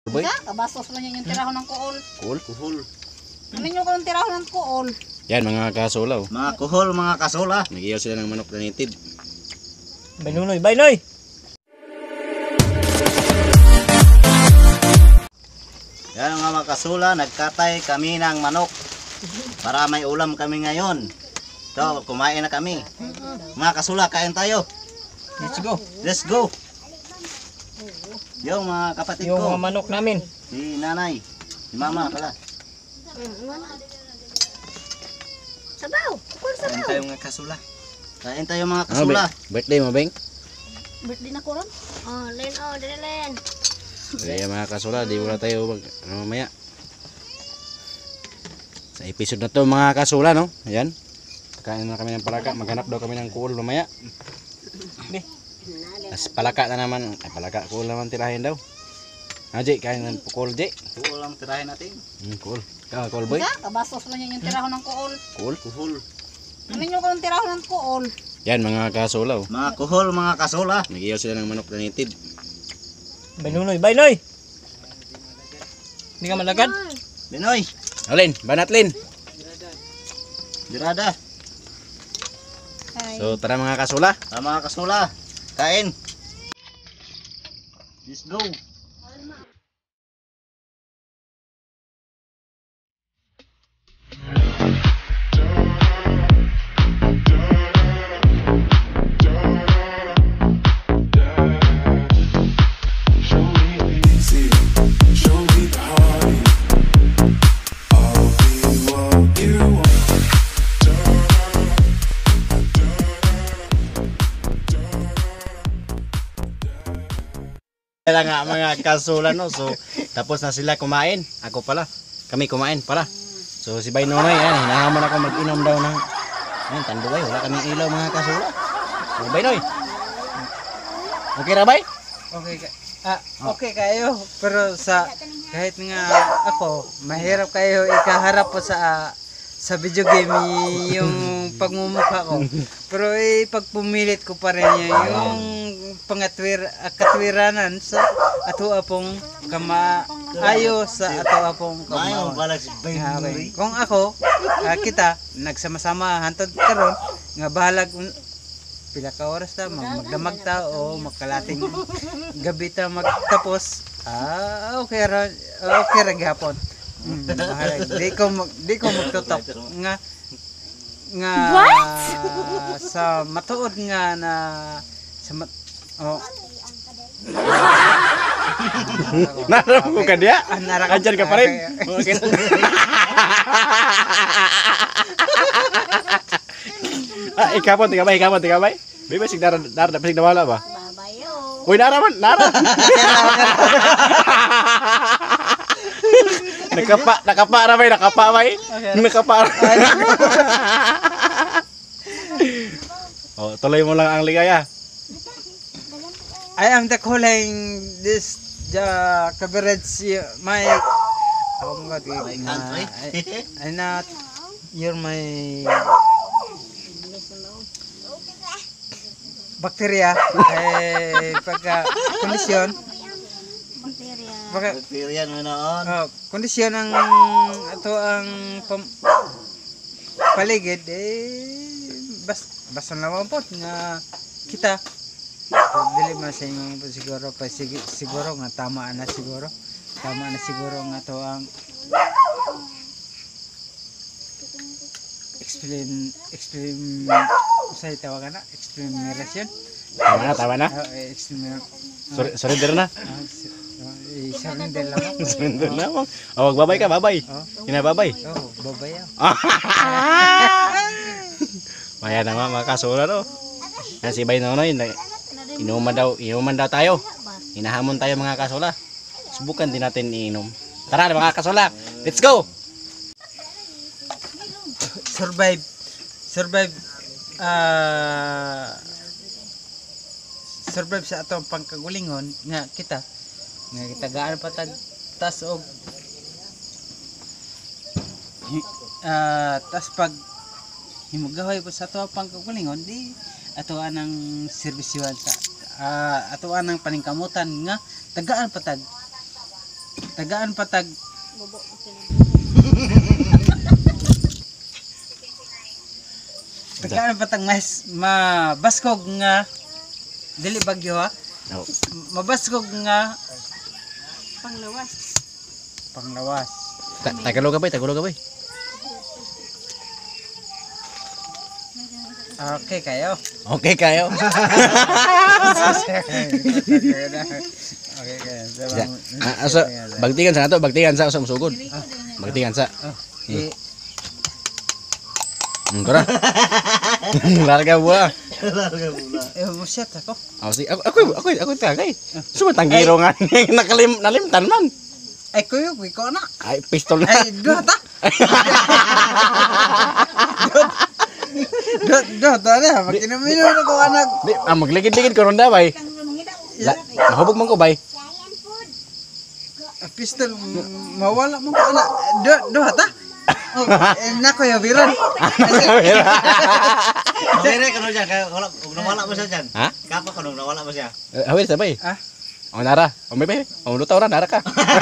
Boy? Kabastos lang yan yung tirahon ng kuol. Kuhol? Ano nyo ka ng tirahon ng kuol? Yan mga kasulaw. Mga kuhol, mga kasula. Nag-iyaw sila ng manok na native. Baynoy, baynoy! Yan mga kasula, nagkatay kami ng manok para may ulam kami ngayon. So, kumain na kami. Mga kasula, kain tayo. Let's go! Let's go. Yung mga kapatid Yung ko, mga manok namin. si nanay, si mama pala. Sabaw! Kuol Kain sabaw! tayo mga kasula. Kain tayo mga Ano, kasula. birthday mo, Beng? Birthday na ko ron? Oh, Len, oh, dali Len. Kaya mga kasula, di wala tayo mamaya. Sa episode na to mga kasula, no? Ayan. Kain na kami ng palaka. Maghanap daw kami ng kuhol mamaya. As palaka na naman. Ay, palaka. Kuhol naman tirahin daw. Jay, kain ng kuhol, Jay. Ulam tirahin natin. Kuhol. Kuhol, boy? Kabastos lang yan yung tirahon ng kuol. Kuhol. Kuhol. Ano nyo ka ng tirahon ng kuol? Yan mga kasulaw. Mga kuhol, mga kasula. Nag-iyaw sila ng manok na native. Baynoy, baynoy! Hindi ka malagad? Binoy, Alin, banatlin. dirada. So tara mga kasula. Mga kasula, kain. Let's go. Kaya nga mga kasula, no. So tapos na sila kumain. Ako pala. Kami kumain para. So si Bay Nonoy, yan, hinahamon ako mag-inom daw ng tanduay. Wala kaming ilaw mga kasula. So Bay Noy. Okay ra, Bay? Okay, okay kayo, pero kahit nga ako, mahirap kayo ikaharap po sa video game yung pagmumukha ko. Pero pag pumilit ko pa rin yung katwiranan sa ato apong kamaayo sa ato apong Mayong kamao. balag si Okay. Kung ako, kita nagsama-sama hantod karon nga bahalag pila ka oras ta magdamag ta o makalating gabi ta magtapos okay ra gihapon. Bahalag di ko magtutok nga sa matuod nga na sa Naram ko ka diya? narakap Andyan ka pa rin? Okay. Ikapon, tigabay. Biba, sig nara pasig nawala ba? Babayo. Uy, nara. Nakapa na bay. Oh, tuloy mo lang ang ligaya. I am the calling this the coverage my country. I not you're my bacteria pagka kondisyon Bacteria mo noon. kondisyon ang ato ang paligid basta naman po nga kita dili man sa inyo siguro pa siguro nga tama na siguro nga to ang say tawagan na explanation Tama na. Surrender na. surrender lang Surrender na mo. Oh, babay ka, babay. Babay. babay Maya na mga kasula, no. Yan si Bay Nonoy, inuman daw tayo. Hinahamon tayo mga kasula. Subukan din natin iinom. Tara mga kasula, let's go! survive sa atong pangkagulingon nga kita gaan pa tas og tas pag himugahoy po sa ato pangkagulingon di ato anang serbisyuhan sa ato anang paningkamutan nga tagaan patag tagaan patag tagaan patag mas mabaskog nga dili bagyo ha. Oh. Mabaskog nga Panglawas. panglawas. Tagalog ka ba? Tagalog ka ba? Okay kayo. Okay kayo. Okay kayo. Asa bagtingan sa nato, bagtingan sa usam sugod. Bagtingan sa. Eh, Tara. Larga buah. mo shit ako. Ako tagay. Sumo tanggiro nga nalimtan man. Ay kuyo, ko na. Ay pistol na. Ay, duha ta. Duha ta na. Makinamino na ko anak. Di, magligid-ligid ko ronda bay. Mahubog man ko bay. Pistol, mawala mo ko anak. Duha ta. Oh, nako ya biron. Dire ka no diyan kay nawala mo siya diyan. Ha? Kapa ka nawala mo siya. Hawir sa bay. Ah. O nara. O may bay. O luta ora nara ka.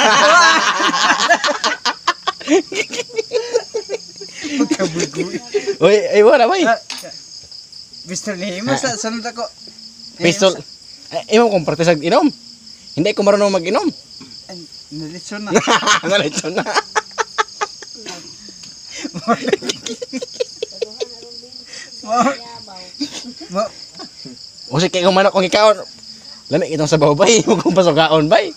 Oy, ay wala bay. Pistol ni mo sa sunod ako. Pistol. Imo kong praktis ag inom. Hindi ko marunong mag-inom. Nalitson na. Nalito na. Mo O sige kung manok kung ikaw. Lami itong sabaw bay. Huwag kong pasugaon bay.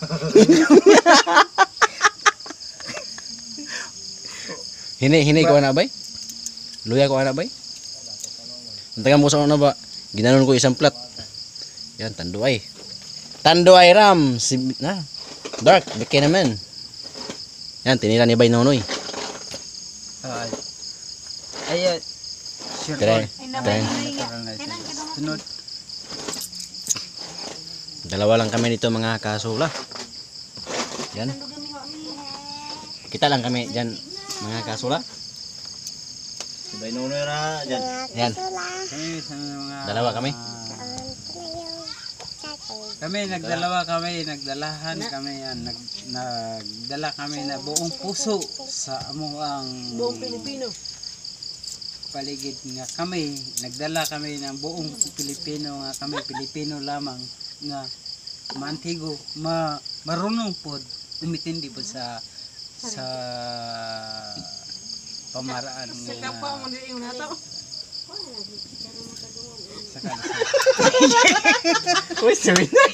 Hini ko na bay. Luya ko na bay. Nantagan mo sa na ba? Ginanon ko isang plat. Yan, tanduay. Tanduay ram. Dark, bigay naman. Yan, tinira ni Bay Nonoy. ay sure. Tren. Sunod. Dalawa lang kami nito mga kasula. Yan. Kita lang kami dyan mga kasula. Bay nunoy ra diyan. Yan. Kami sa mga Dalawa kami. Kami nagdalahan kami yan, nagdala kami na buong puso sa amuang buong Pilipino. Paligid nga kami, nagdala kami ng buong Pilipino nga kami Pilipino lamang nga maantigo, marunong pod umitindi po sa pamaraan nga Uy, sabi na.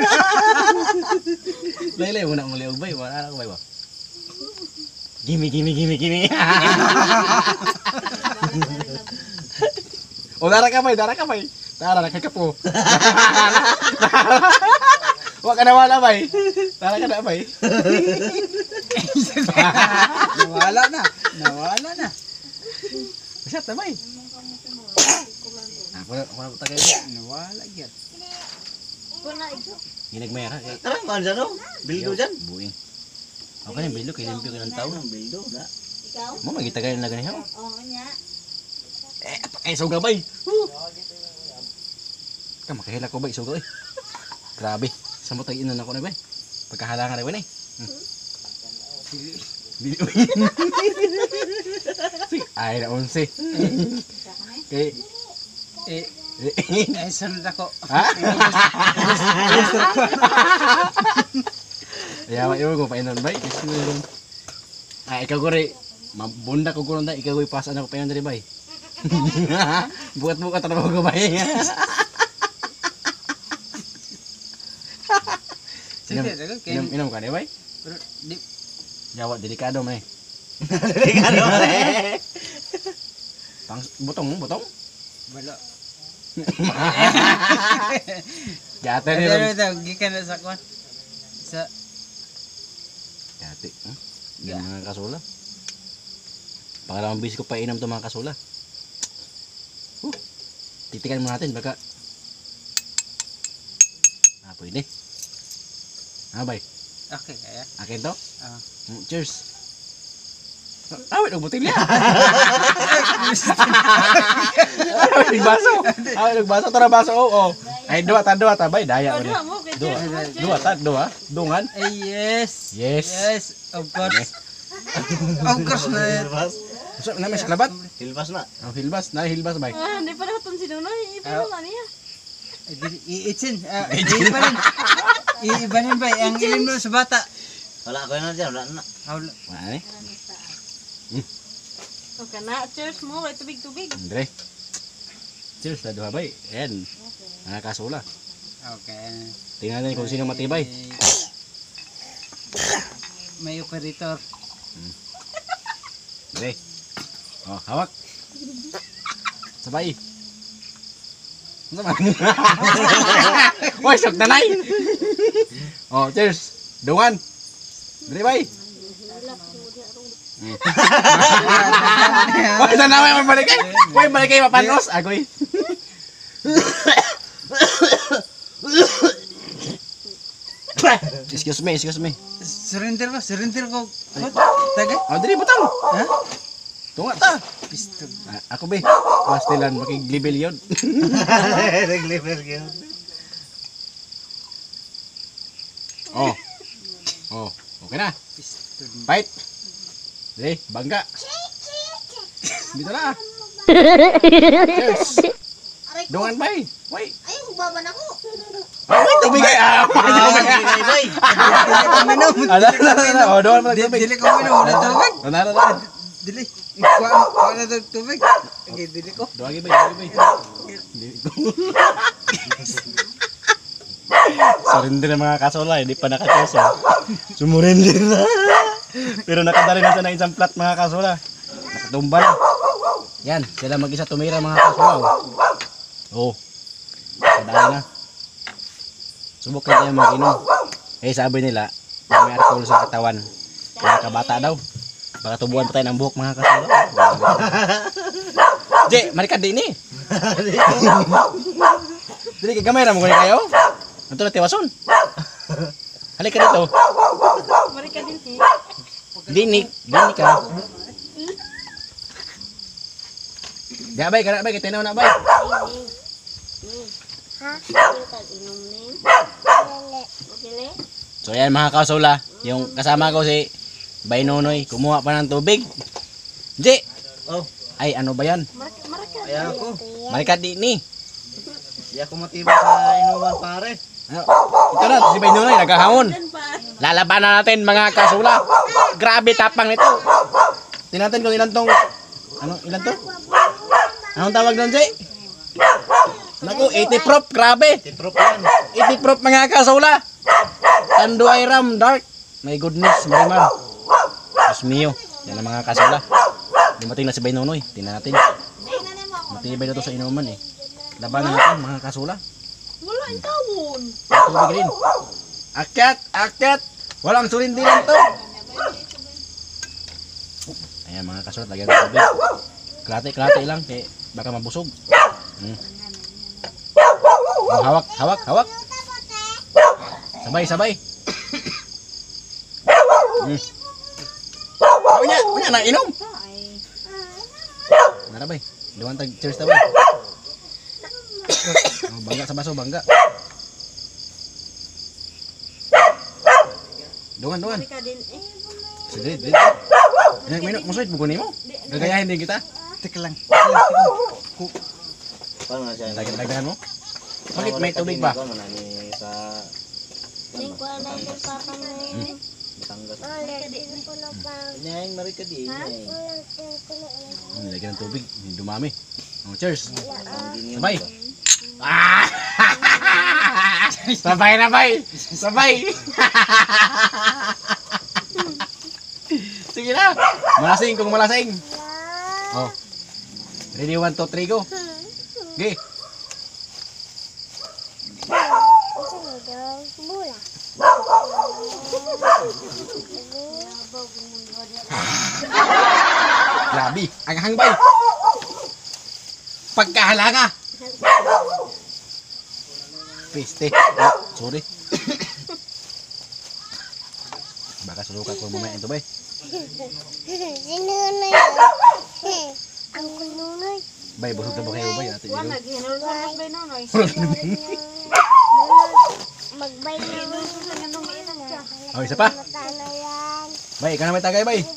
Laylay, muna muli og bay. Wala na ko bay ba? Gimme. O, dara ka bay. Dara, nakakapo. Huwag ka na wala bay. Dara ka na bay. nawala na. Masyat na bay. Ako na tagay. Nawala gyud. Ginagmaya ha. Tara man diyan no. Bildo diyan. Buing. Ako na bildo kay limpyo ka ng tao. Bildo na. Mo magitagay na ganiha. Oo nya. Ay suga bay. Ka makahila ko bay suga eh. Grabe. Samo tag inon ako na bay. Pagkahalangan na bay ni. Ay na 11. Kay Ay sunod ako. ha? Ya, iwo ko pa inon bay. Ay ikaw ko rin. Mabunda ko gulong da ikaw ko ipasa na ko pa inon diri bay. Bukat trabaho ko bay. Sige, kay Inom ka ni bay? pero di Jawa delikado man eh. Delikado re. Pang butong. balo. Jate ni Pero ron. ito, gikan na sa kwan. Sa Jate. Yan mga kasula. Pangalawang bis ko pa inom to mga kasula. Titikan mo natin baka. Pwede. Bay. okay kaya. Akin to? Ah. Cheers. Awit og botilya. Awit og baso. Tara baso. Oo. Ay, dua ta bay, daya Oh, ulit. dua mo kay Dua. Cheers. Dua. Dungan. Ay, yes. Yes. Yes, of course. Of course na yan. Hilbas. So, na may saklabat? Hilbas na. Ang hilbas, na hilbas bay. Ah, hindi pa na itong sinunoy. Ipino nga niya. Iitsin. Iibanin. Iibanin ba? Ang ilim mo sa bata. Wala ko na dyan. Wala na. Wala. Wala ni. Okay na. Cheers mo. Kay tubig-tubig. Andre. Cheers na duha bay. Ayan. Mga kasula. Okay. Tingnan natin kung sino matibay. May operator. Andre. Oh, hawak. Sabay. Ano man? Oy, sok nanay. Oh, cheers. Dungan. Andre bay. Oy, sana may balik kay. Oy, balik kay mapanos. Agoy. Excuse me. Surrender ko. Taga. Oh, dili butang. Ha? Tunga ta. Pisto. Ako be, pastilan makiglibel yun. Nag-level yun. Oh. Oh, okay na. Pisto. Fight. Dili, bangga. Dito na. Cheers. Dungan bay. Wait. Ay, hubaban ako. Oh, wait, tubig ay. Bay. Ano. Oh, dungan mo tubig. Dili ko minom na tubig. Ano. Dili. Kuha na ng tubig. Okay, dili ko. Duwagi bay. Dili ko. Surrender ang mga kasola, hindi pa nakatesa. Sumurrender na. Pero nakadali na siya ng isang plat mga kasola. Nakatumba na. Yan, sila mag-isa tumira mga kasola. Oh. Kadali na. Subok na tayo mag-inom. Eh sabi nila, may alcohol sa katawan. Kaya kabata daw. Baka tubuhan pa tayo ng buhok mga kasola. Je, marika di ni. Dili kay kamera mo kayo. Anto na tiwason. Halika dito. Mari ka din eh. Dini ka. Di bay, kana bay kita na bay. Ha? Kita inom ning. Dili. So yan mga kasola, yung kasama ko si Bay Nonoy, kumuha pa ng tubig. Je. Oh, Ay ano ba yan? Maraka. kaya ako. Marika di ni. Di ako matibay sa inuman pare. Ano? Ito na si Bay Nonoy naghahamon. Dan pa. Lalabanan natin mga kasula. Grabe tapang nito. Tingnan natin kung ilan tong ilan to? Anong tawag doon, Jay? Naku, 80 prop, grabe. Tiprop yan. 80 prop mga kasula. Tanduay Ram Dark. My goodness, Marimar. Diyos mio. Yan ang mga kasula. Dumating na si Bay Nonoy. Tingnan natin. Matibay na to sa inuman eh. Labanan natin mga kasula. Wala ang tawon. Tubig rin. Akyat. Walang surindilan to. Ayan mga kasulat, lagyan ng tubig. Klate lang, kaya baka mabusog. Oh, hawak. Sabay. Unya na inom. Nara bay. Duwan tag cheers ta bay. Oh, bangga sa baso, bangga. Dungan. Marika din eh. Sige. Minok mo suit bukunin mo. Gagayahin din kita. Teka lang. Paano na siya? Dagdagan mo. Bakit may tubig ba? Ano na ni sa Ning ko na sa papa ni. Batangas. Marika din ko na pa. Nyayang marika di. Lagyan ng tubig, dumami. Oh, cheers. Sabay. Sabay. Ah! Sabay na bay. Sabay. Sige na. Malasing kung malasing. Oh. Ready 1 2 3 go. Okay. Grabe, ang hangbay. Pagkahalanga. Piste. Oh, sorry. Baka surukat ko mamaya ito, bay. Sinunoy. Ang kununoy. Bay, busog na ba kayo bay? Ate Wala Jiro. lagi hinulot bay nonoy. Magbay na Oh, isa pa. Bay, ikaw na may tagay bay.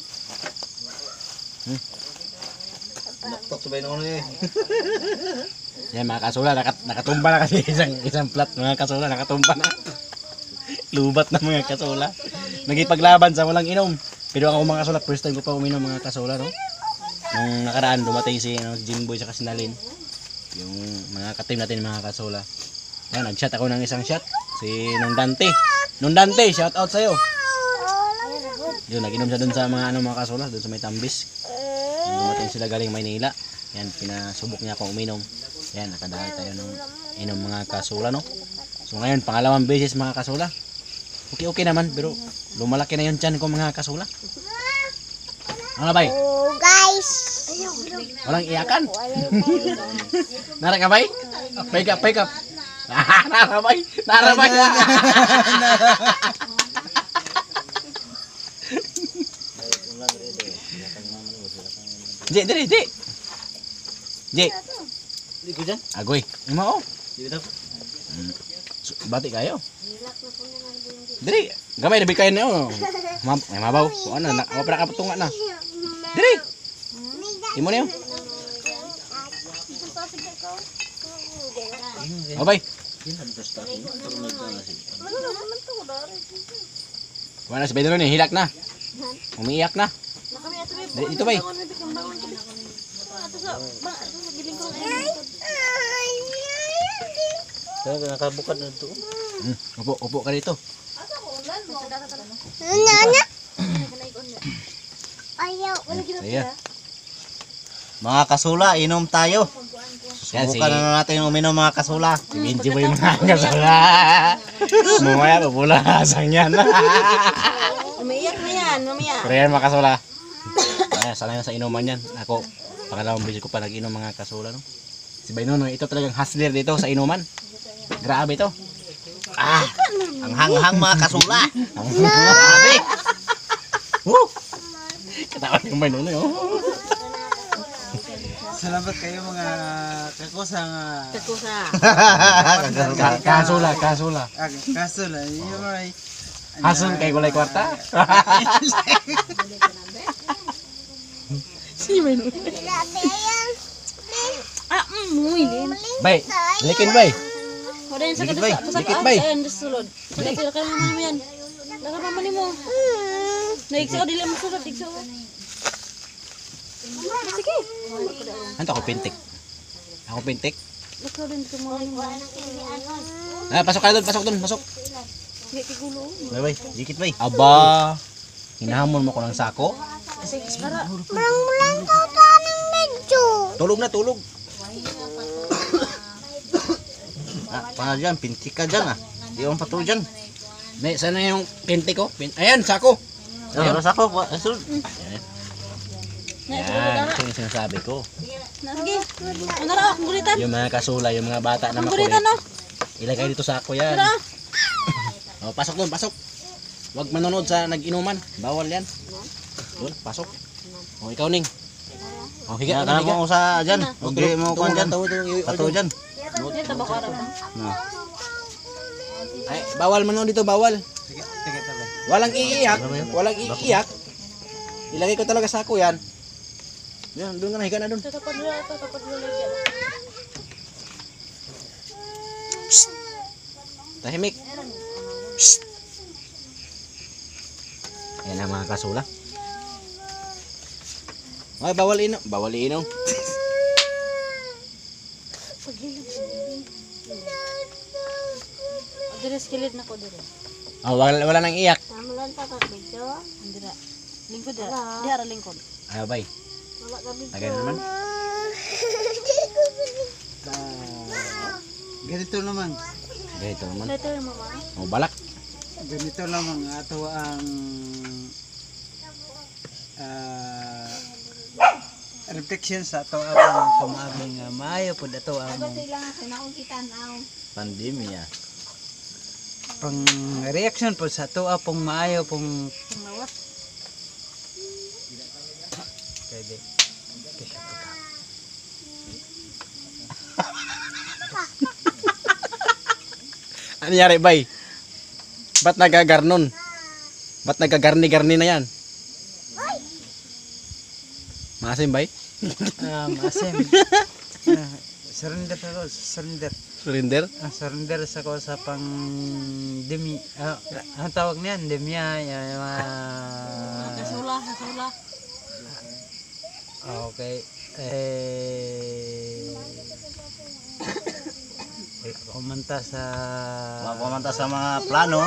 Naktok sa bay noon eh. Yan mga kasula, nakatumba na kasi isang plat mga kasula, nakatumba na. Lubat na mga kasula. Nagipaglaban sa walang inom. Pero ako mga kasula, first time ko pa uminom mga kasula, no? Nung nakaraan, dumating si Jimboy sa Kasinalin. Yung mga katim natin mga kasula. Yan, nag-shot ako ng isang shot. Si Nung Dante. Nung Dante, shout out sa'yo. Yun, nag-inom siya dun sa mga mga kasula, dun sa may Tambis. Nung dumating sila galing Maynila. Yan, pinasubok niya akong uminom. Yan, nakadali tayo ng inom mga kasula, no? So ngayon, pangalawang beses mga kasula. Okay naman, pero lumalaki na yung tiyan ko mga kasula. Ano na bay? Oh, guys. Walang iyakan. Nara ka bay? Pay ka. Nara bay. Di. Di ko dyan. Agoy. Mo. Di ko Bati kayo. Diri, gamay na kayo na oh. May mabaw. O ano, ako para kapatunga na. Diri. Imo niyo. Obay. Wala si Pedro ni hilak na. Umiiyak na. Diri, dito bay. Kaya nakabukad na ito. Upo ka dito. Nana. Ayaw. Ayan. Mga kasula, inom tayo. Yan, Subukan na natin uminom mga kasula. Si Benji mo yung mga kasula. Mamaya, papulasan yan. Umiiyak na yan, mamaya. Pero yan mga kasula. Ay, sana yan sa inuman yan. Ako, pangalawang beses ko pa nag-inom mga kasula. No? Si Baynono, ito talagang hustler dito sa inuman. Grabe to. Ah, ang hanghang mga kasula. Grabe. Woo! Katawan yung Baynono yun. Salamat kayo mga kakusang Kusa. Kasula. kaso lang. Yung ay Hasun kay gulay kwarta. Muy din. Bay, likin bay. Wala yan sa Dikit, bay. kadasa. Dikit, bay. Ayan, sulod. Wala sila ka naman mo yan. Nakaraman mo. Naigsa ko, dili mo sulod. Igsa ko. Sige. Ano ako pintik? Ako pintik? Ikaw din ito mga mo. Ah, pasok ka doon, pasok. Hindi tigulo. Bay, dikit bay. Aba, hinahamon mo ko ng sako. Para. Mulang ka ka ng medyo. Tulog na, tulog. Ah, para dyan, pintik ka dyan ah. Di ako pato dyan. May, sana yung pintik ko? Ayan, sako. Ayun, nasa ako. Asul. Yan, ito yung sinasabi ko. Sige. Ano ra akong gulitan? Yung mga kasula, yung mga bata na Ang makulit. gulitan no. Ilagay dito sa ako yan. Tara. Oh, pasok doon, pasok. Huwag manonood sa nag-inuman. Bawal yan. Doon, pasok. Oh, ikaw ning. Oh, higa Kaya ka ka mo sa dyan. Huwag di mo ko dyan. Tawo, Pato dyan. Dito ba ko ara ba? No. Ay, bawal manood dito, bawal. sige tabay. Walang iiyak. Walang iiyak. Ilagay ko talaga sa ako yan. Yan, doon ka na, higa na doon. Tatapad mo lagi. Tahimik. Psst. Ayan ang mga kasula. Ay, bawal inom. Bawal inom. Dire skillet na ko dire. Oh, wala nang iyak. Namulan ta ka dito. Andira. Lingkod dira. Di ara lingkod. Ay, bay. Wala ka dito. Tagay naman. Ganito naman. Ganito naman. Dito yung mama. Oh, balak. Ganito naman ato ang reflection sa ato ang pamabing maayo po dato ang Pandemya. pang reaction po sa ato pong maayo pong Panglawas. pwede. Ano nangyari, bay? Ba't nagagarnon? Ba't nagagarni-garni na yan? Maasim, bay? Asim. Surrender ako, surrender. Surrender? Surrender ako sa pang demi. Ang tawag niyan, demya. Kasula, kasula. Okay. Kumanta sa Mapamanta sa mga plano.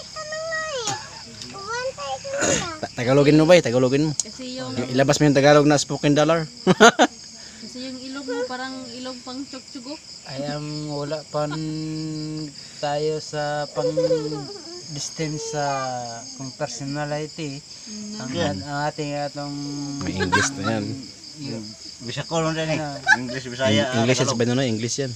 Tagalogin mo, bay? Tagalogin mo. Kasi yung Ilabas mo yung Tagalog na spoken dollar. kasi yung ilog mo parang ilog pang tsugo. ay ang wala pan tayo sa pang distance sa kung personality ang ating atong May English na yan. Bisakol mo din eh. English, Bisaya. English yan si Tagalog. Bay Nonoy, English yan.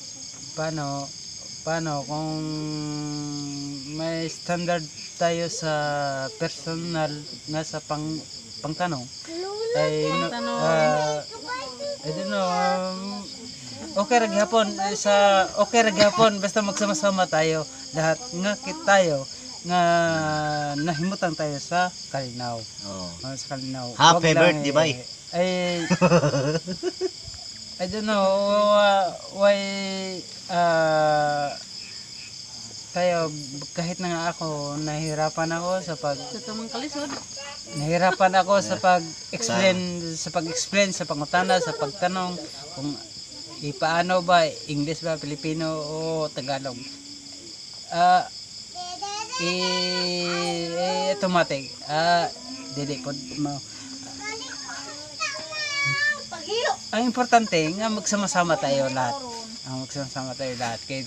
paano kung may standard tayo sa personal nga sa pangtanong ay Pangtanong. I don't know okay ra gyapon basta magsama-sama tayo lahat nga tayo nga nahimutan tayo sa kalinaw. Oo. Sa kalinaw. Happy Wag lang birthday, bay. I don't know why tayo kahit na nga ako nahihirapan ako sa Sa tumang kalisod. pag-explain sa pangutana sa pagtanong kung ipaano ba English ba Pilipino o Tagalog. Automatic. Dili pod mo. Ang importante nga magsama-sama tayo lahat. Kay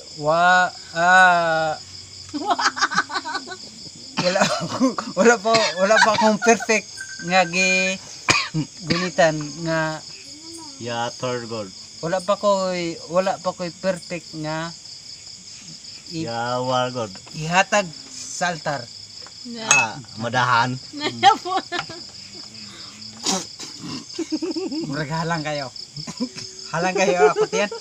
wala pa akong perfect nga gunitan nga Ya, third God. wala pa ko perfect nga Ya, war God. ihatag sa altar. Madahan. Naya po. Murag halang kayo. Halang kayo ako tiyan.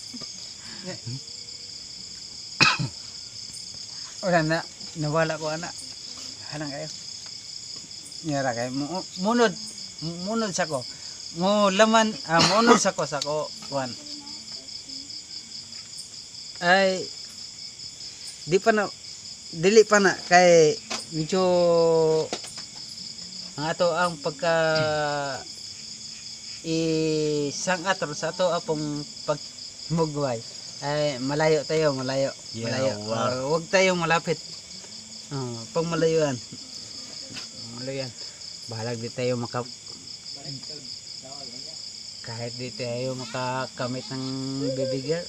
Wala na, nawala ko ana. Halang kayo. Nyara kayo. Munod sa ko. Munod sa ko one. Ay dili pa na kay medyo ang ato ang pagka isang atro sa ato apong pagmugway ay malayo. Yeah, Huwag tayong malapit. Pag malayuan bahalag di tayo kahit di tayo makakamit ng baby girl.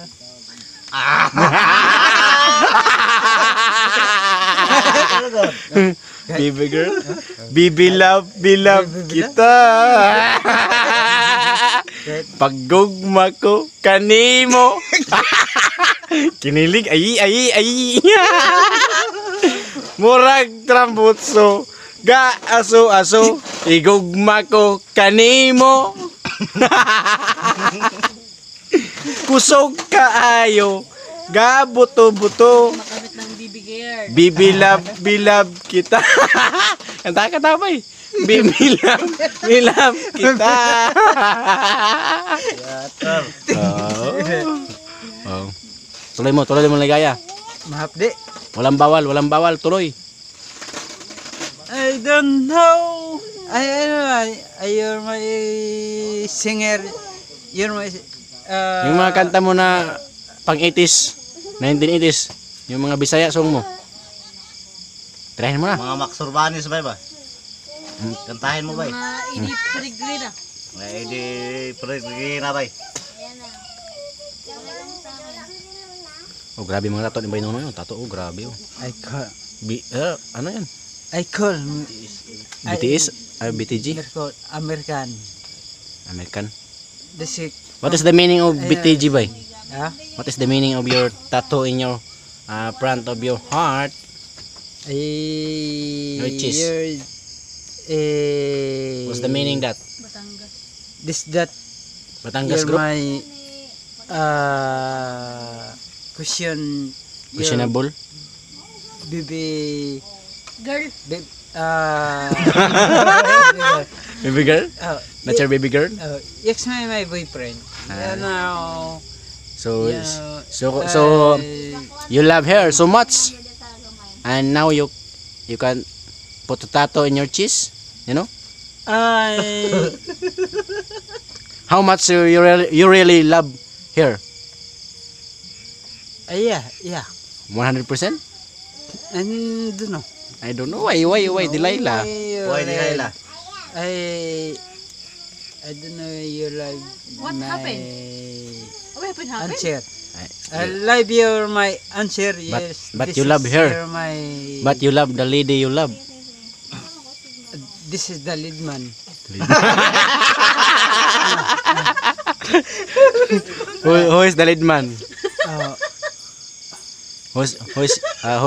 Baby girl, baby love kita. Paggugma ko kanimo. Kinilig ay. Murag trambutso, ga aso igugma ko kanimo. Kusog kaayo, ga buto. Makamit ng BB Gear. Bibi love kita. Kanta ka tapay. Bibi love kita. Oh. Tuloy mo ligaya. Mahapdi. Walang bawal, tuloy. I don't know. You're my singer. You're my Yung mga kanta mo na pang 80s, 1980s, yung mga Bisaya song mo. Tryhin mo na. Mga Max Urbanis ba ba? Kantahin mo ba? Mga idip perigri na. Di pergi na ba? Oh, grabe mga tato ni Bay Nonoy. Tato, grabe. Ano yan? I call BTS? BTG? American. The sick. What is the meaning of BTG, Bay? What What is the meaning of your tattoo in your front of your heart? Which is? What's the meaning that? Batangas. Batangas You're group? my question Questionable. baby Girl. baby Baby girl? Not your baby girl? yes, my boyfriend. You know, So, yeah, so you love her so much, and now you can put a tattoo in your chest, you know? I How much you really love her? yeah, 100%? and don't know. I don't know why Delilah. Why di kaila? I don't know you like What my happened? What happened? answer. I love your my answer. Yes, but this you love is her. your my But you love the lady you love. this is the lead man. Who is the lead man? Uh, Who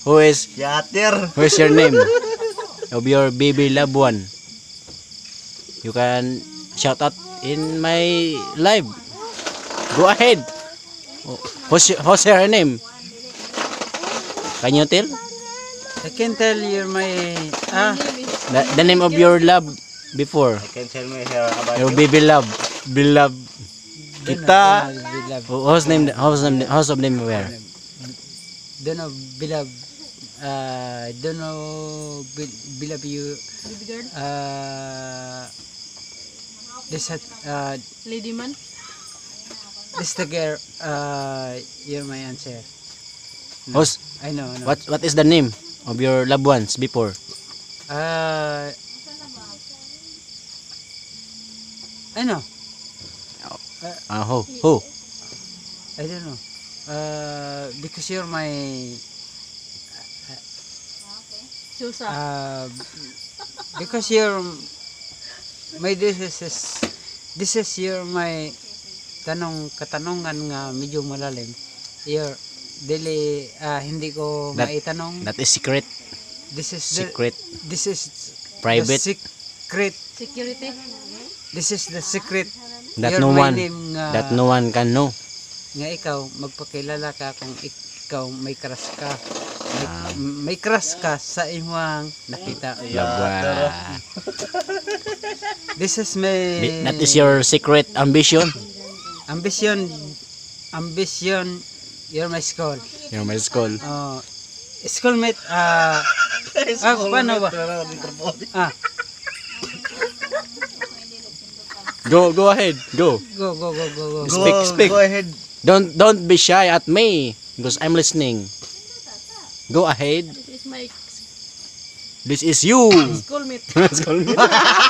is your name of your baby loved one? You can shout out in my live. Go ahead. Who's her name? Can you tell I can tell you my the name of your love before? I can tell me here about Your baby love, beloved. Kita. beloved. How's of name where? Don't know beloved. Don't know beloved you. Baby girl. This Lady man. this the girl. You're my answer. I know. What is the name of your loved ones before? I know. Who? I don't know. Because you're my Susa. because you're my this is your my katanungan nga medyo malalim. Your dili hindi ko maitanong. That is secret. This is Secret. this is Private. the secret. Security. This is the secret. That You're no my one. name nga, That no one can know. nga ikaw magpakilala ka kung ikaw may crush ka. May crush ka sa imong nakita. Loved one. This is my That is your secret ambition. ambition. You're my school. Your my school. Schoolmate. Paano ba? Go ahead. Go. Go. Speak. Go ahead. Don't be shy at me because I'm listening. Go ahead. This is my This is you. schoolmate. Schoolmate.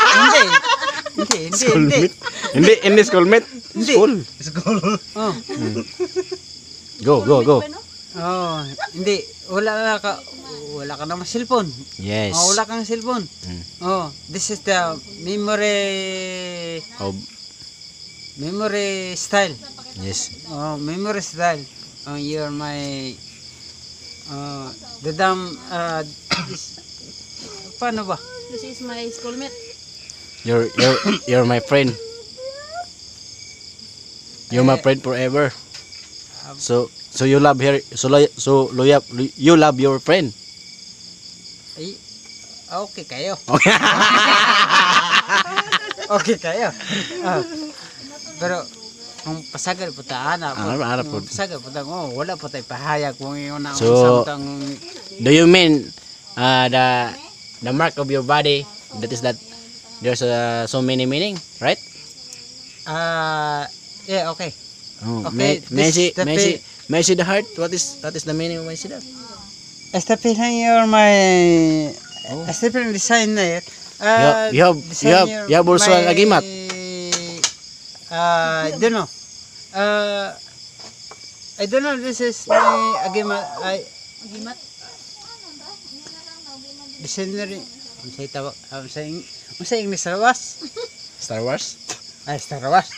Hindi. Hindi schoolmate. Hindi. School. Oh. Go. Oh, hindi. Wala ka naman cellphone. Yes. Wala kang cellphone. Oh, this is the memory style. Yes. Oh, memory style. You're my the dam paano ba? This is my schoolmate. You're my friend. You're my friend forever. So you love her. You love your friend. Ay, okay kayo. Okay. Okay kayo. Pero kung pasagal po ta ana po. pasagal po ta wala po tay pahayag kung yun ang So, samtang Do you mean the mark of your body? That there's so many meaning, right? yeah, okay. Oh, Okay, may this the I see the heart. What is the meaning of may see that? Estapilan your my estapilan design na yun. You have also an agimat. I don't know. I don't know. This is my agimat. Agimat. Dictionary. Ang say tawag. Ang say English lawas. Star Wars? Ay, Star Wars.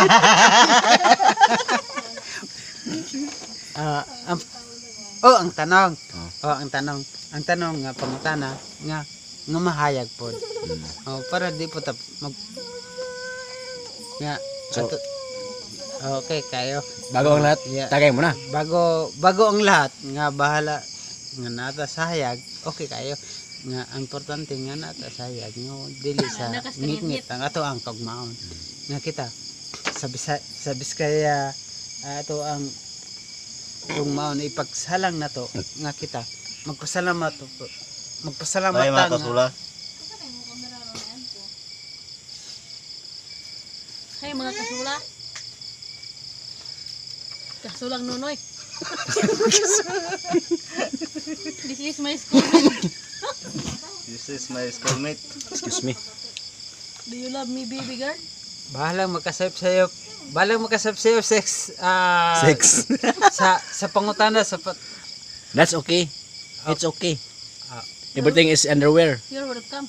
Ang tanong. Ang tanong nga pangutana nga mahayag po. Para di po tap mag nga So, Okay kayo. Bago ang lahat, Yeah. tagay mo na. Bago ang lahat nga bahala nga nata sa hayag, okay kayo. Nga ang importante nga nata sa hayag nga dili sa ngit-ngit ang ato ang kagmaon. Nga kita sa Biskaya ato ang kagmaon ipagsalang nato nga kita magpasalamat Ay, mga nga kasula. Hey mga kasula. Kasulang Nonoy. This is my schoolmate. This is my schoolmate. Excuse me. Do you love me, baby girl? bahalang magkasayop sa'yo sex Sex. sa pangutana sa That's okay. It's okay. Ah. Everything is underwear. You're welcome.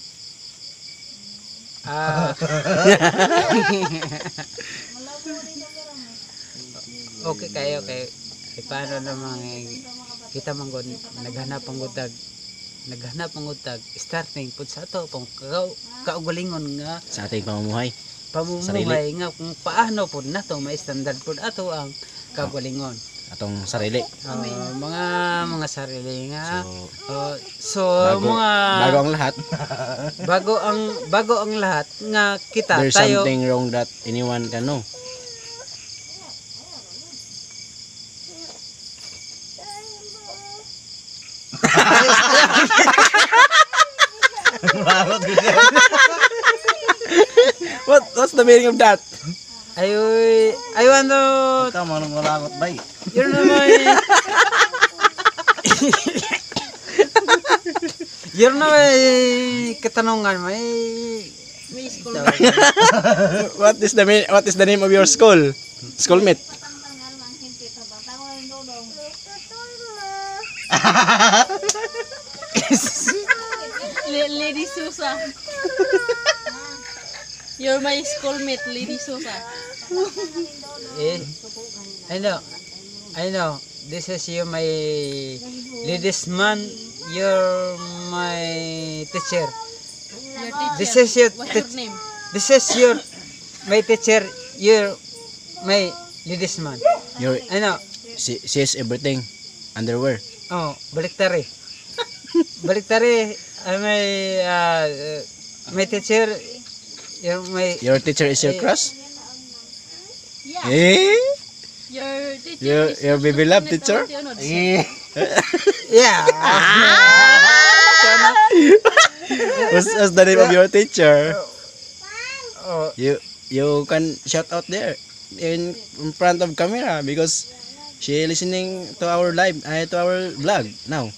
Okay kayo kay paano naman kita manggod naghanap ang utag starting pud sa ato pang kaugalingon nga Sa ating pamumuhay. pamumuhay nga kung paano pud nato may standard pud ato ang kaugalingon. Atong sarili. Mga sarili nga So, so mga bago ang lahat, bago ang lahat nga kita there's tayo something wrong that anyone can know. What's the meaning of that? I want to Ikaw, manong malangot ba eh? yun naman yun naman katanungan may May school. What is the name of your school? Schoolmate. Lady Susa. You're my schoolmate, Lady Susa. I know this is you my ladies man you're my teacher Your teacher. This is your What's your name? this is your my teacher you're my ladies man I know She is everything. Underwear. oh baliktari my teacher you're my Your teacher is your crush? Yeah. Eh? Your teacher is Your baby love teacher? yeah What's the name of your teacher? oh You can shout out there in front of camera because she listening to our live to our vlog now.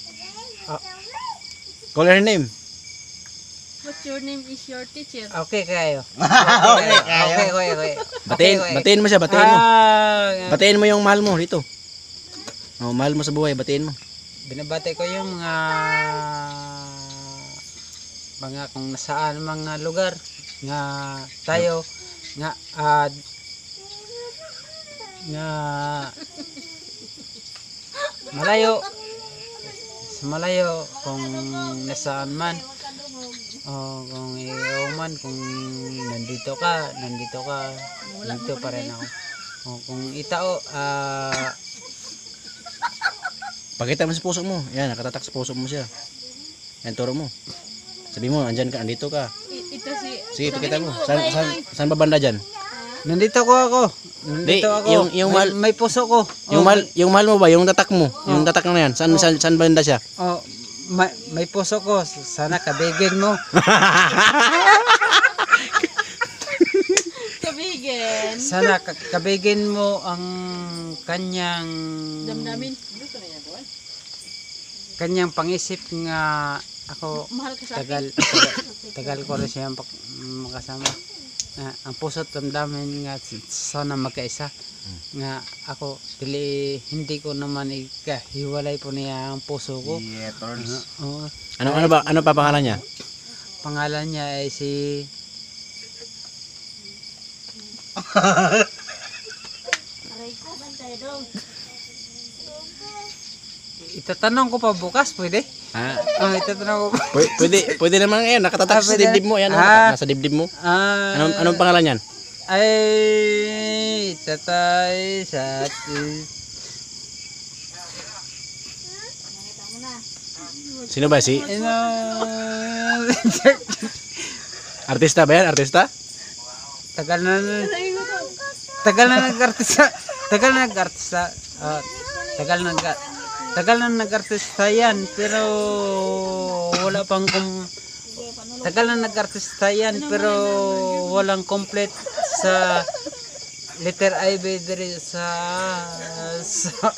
Call her name. What's your name is your teacher? okay kayo okay Batiin mo siya, batiin mo. Ah, Batiin mo yung mahal mo dito. Oh, mahal mo sa buhay, batiin mo. binabati ko yung mga kung nasaan mga lugar nga tayo nga malayo kung nasaan man o kung ikaw man kung nandito pa rin ako o kung itao Pakita mo sa puso mo. Yan, nakatatak sa puso mo siya. Yan, turo mo. Sabi mo, andyan ka, andito ka. Ito si... Sige, pakita mo. Saan ba banda dyan? nandito ako Di, yung mahal, may puso ko yung mahal mo ba? Yung tatak mo? Yung tatak na yan? Saan banda siya? oh, may puso ko sana kabigin mo Kabigin. sana kabigin mo ang kanyang Damdamin. pangisip nga ako Mahal ka sa tagal akin. tagal ko rin siya makasama ang puso at damdamin nga sana magkaisa nga ako hindi ko naman ikahiwalay po niya ang puso ko Yeah, turns. oo. Ano pa pangalan niya? Pangalan niya ay si itatanong ko pa bukas pwede? Ah, Itatanong ko pa pwede naman yan. Nakatatak sa pwede. dibdib mo. Yan, Ah. nasa dibdib mo. ah Anong pangalan yan? ay tatay sa Sino ba si? ano Artista ba yan? Artista? tagal na tagal na nag-artista tagal na nag-artista tagal na nag-artista yan pero wala pang tagal na nag-artista yan pero walang complete sa letter I B diri sa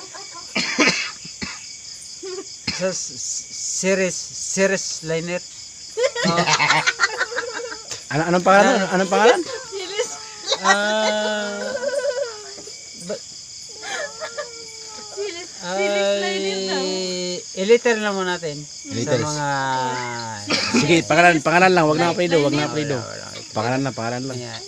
series liner. Oh. Anong pangalan? Anong pangalan? Ah, i-liter lang mo natin sa Iliters. mga Sige, pangalan lang, wag na apelido, wag na apelido. Pangalan lang. Ayan.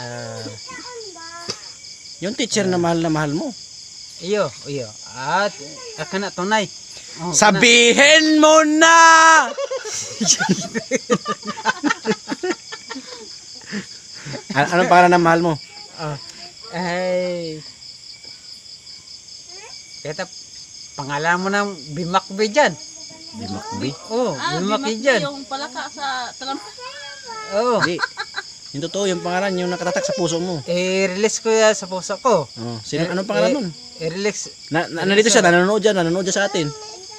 Yung teacher na mahal mo. Iyo. At kana tunay. Oh, Sabihin mo na! Anong pangalan ng mahal mo? Oh. Ay. Kaya pangalan mo ng Bimakbi dyan. Bimakbi. Oh, Bimakbi dyan. Yung palaka sa talam. Oh. Hindi. Yung totoo, yung pangalan, yung nakatatak sa puso mo. I-release ko yan sa puso ko. Oh, sino, anong pangalan nun? I-release. Nandito siya, nanonood siya sa atin.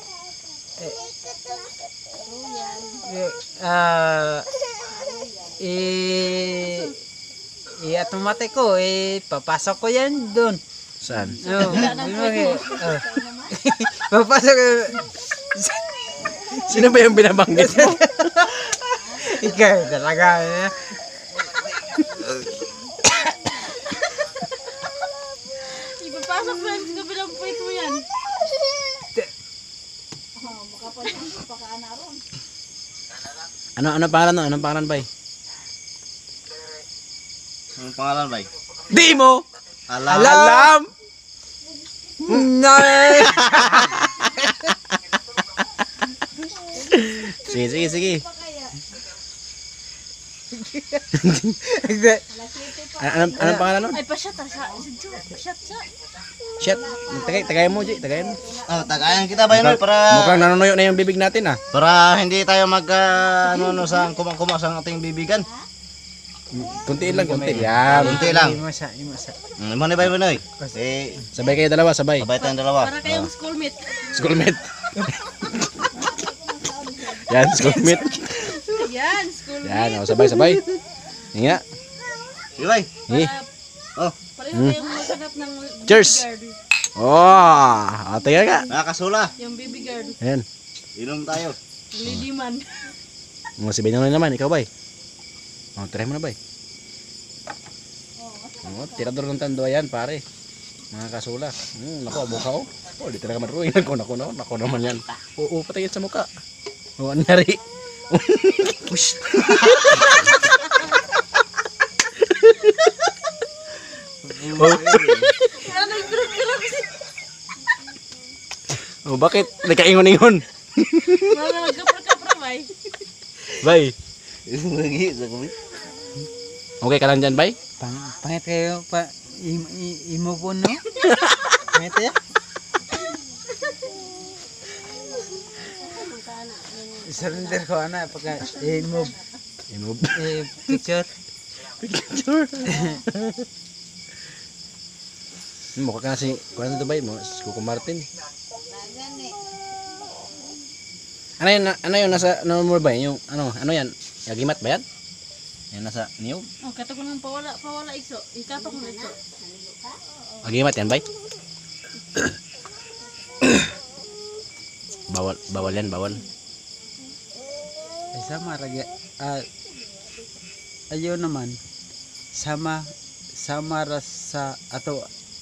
I-automatic ko, papasok ko yan doon. Saan? Oh, papasok ko. Sino ba yung binabanggit mo? Ikaw talaga. Ipapasok mo yan sa kabilang point mo yan. Ano pangalan nun? Anong pangalan ba? Anong pangalan ba? Di mo! Alam. Alam! Nay! Sige. Anong pangalan nun? Ay, pasyat sa. Pasyat sa. Shit. Tagay mo, Ji. Tagay mo. Oh, tagayan kita ba yun para Mukhang nanunuyo na yung bibig natin, ah. para hindi tayo mag ano sa kumang sa ating bibigan. Kuntiin lang, kunti. Yan. Kunti lang. Imasa. Mo ni ba Noy? Sabay kayo dalawa, sabay. Sabay tayong dalawa. Para kayong schoolmate. Schoolmate. Yan, schoolmate. Yan, schoolmate. Yan, oh, sabay. Nga. Sige bay. Eh. Oh, Pareho kayong maghanap ng Cheers. baby guard. Oh, tingnan ka. nakakasula. Yung baby guard. Ayan. Inom tayo. Lady man. Si Benyo naman, ikaw bay. Oh, try mo na bay. Oh, tirador ng tando yan, pare. Mga kasula. Naku, abuka ko. Oh, di talaga maruin. Naku naman yan. Oo, patayin sa muka. Oh, ano nari? Ush. Oh, bakit? Nagkaingon-ingon. Mga magkapra-kapra, bay. Bay. Lagi sa kami. Okay ka lang dyan, bay? Pangit kayo pa imo po no? Pangit ya? Surrender ko ana pagka i-move Imove. picture. Picture. Mukha ka na si, kung ano ito bay mo? Si Kuko Martin. Ano yun, nasa, ano mo ba yun? Yung, ano yan? Yagimat ba yan? Yan nasa niyog? Oh, kato ko nang pawala ikso. Ikatok mo ikso. Yagimat yan bay? Bawal yan, bawal. Ay sama ragi ayo naman sama ra sa ato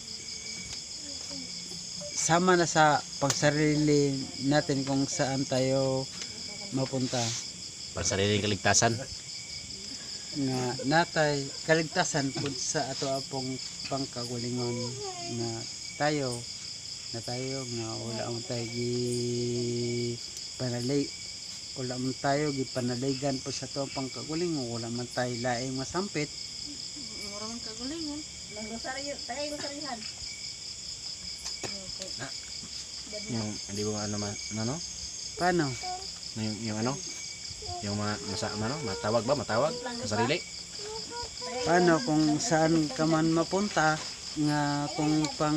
sama na sa pagsarili natin kung saan tayo mapunta Para sa sariling kaligtasan. nga natay kaligtasan pud sa ato apong pangkagulingon na tayo nga wala man tayo wala man tayo gipanaligan po sa ato pangkagulingon, wala man tayo laing masampit ang kagalingon. Yung hindi mo ano ano? Paano? Yung ano? Yung matawag ba? Matawag sa sarili? Paano kung saan ka man mapunta nga kung pang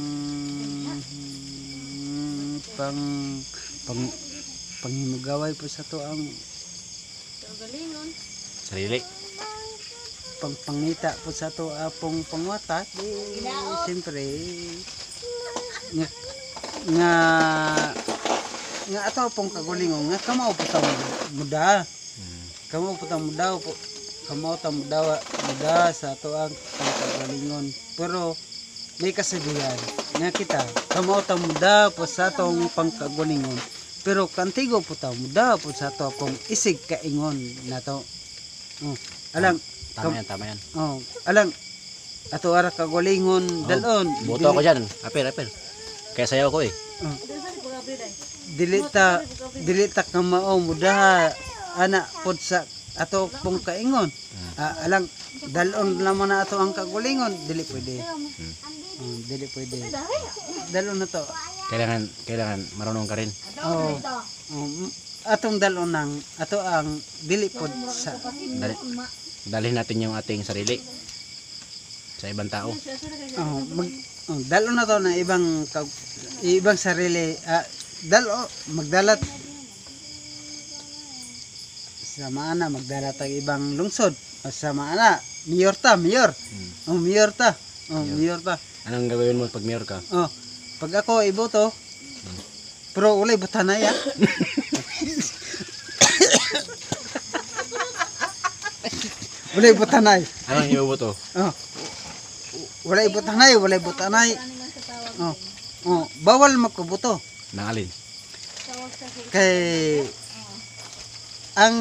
panghimugaway po sa to ang Kagalingon. Sarili. pangpangita po sa to apong pangwata di siyempre nga nga nga ato pong kagulingon nga kamao po ta muda kamao po ta muda po kamao ta muda sa ato ang pangkagalingon pero may kasabihan nga kita kamao ta muda po sa atong pangkagalingon pero kantigo po ta muda po sa ato pong isig kaingon nato alang Tama yan. oh alang ato ara kagalingon dalon Boto ako dyan. Apir. Kaya sayaw ko eh. dilita ka mao muda ana pod sa ato pong kaingon alang dalon lamang na ato ang kagulingon dili pwede dalon na to Kailangan marunong ka rin. oh atong dalon nang ato ang dili pod sa Dalhin natin yung ating sarili sa ibang tao. dalon na to na ibang sarili magdalat sama na magdalat ang ibang lungsod sama na mayor ta mayor ta Anong gagawin mo pag mayor ka? pag ako iboto pero ulay butanay ulay butanay Anong iboboto? walay butanay bawal magpaboto Nang alin? kay ang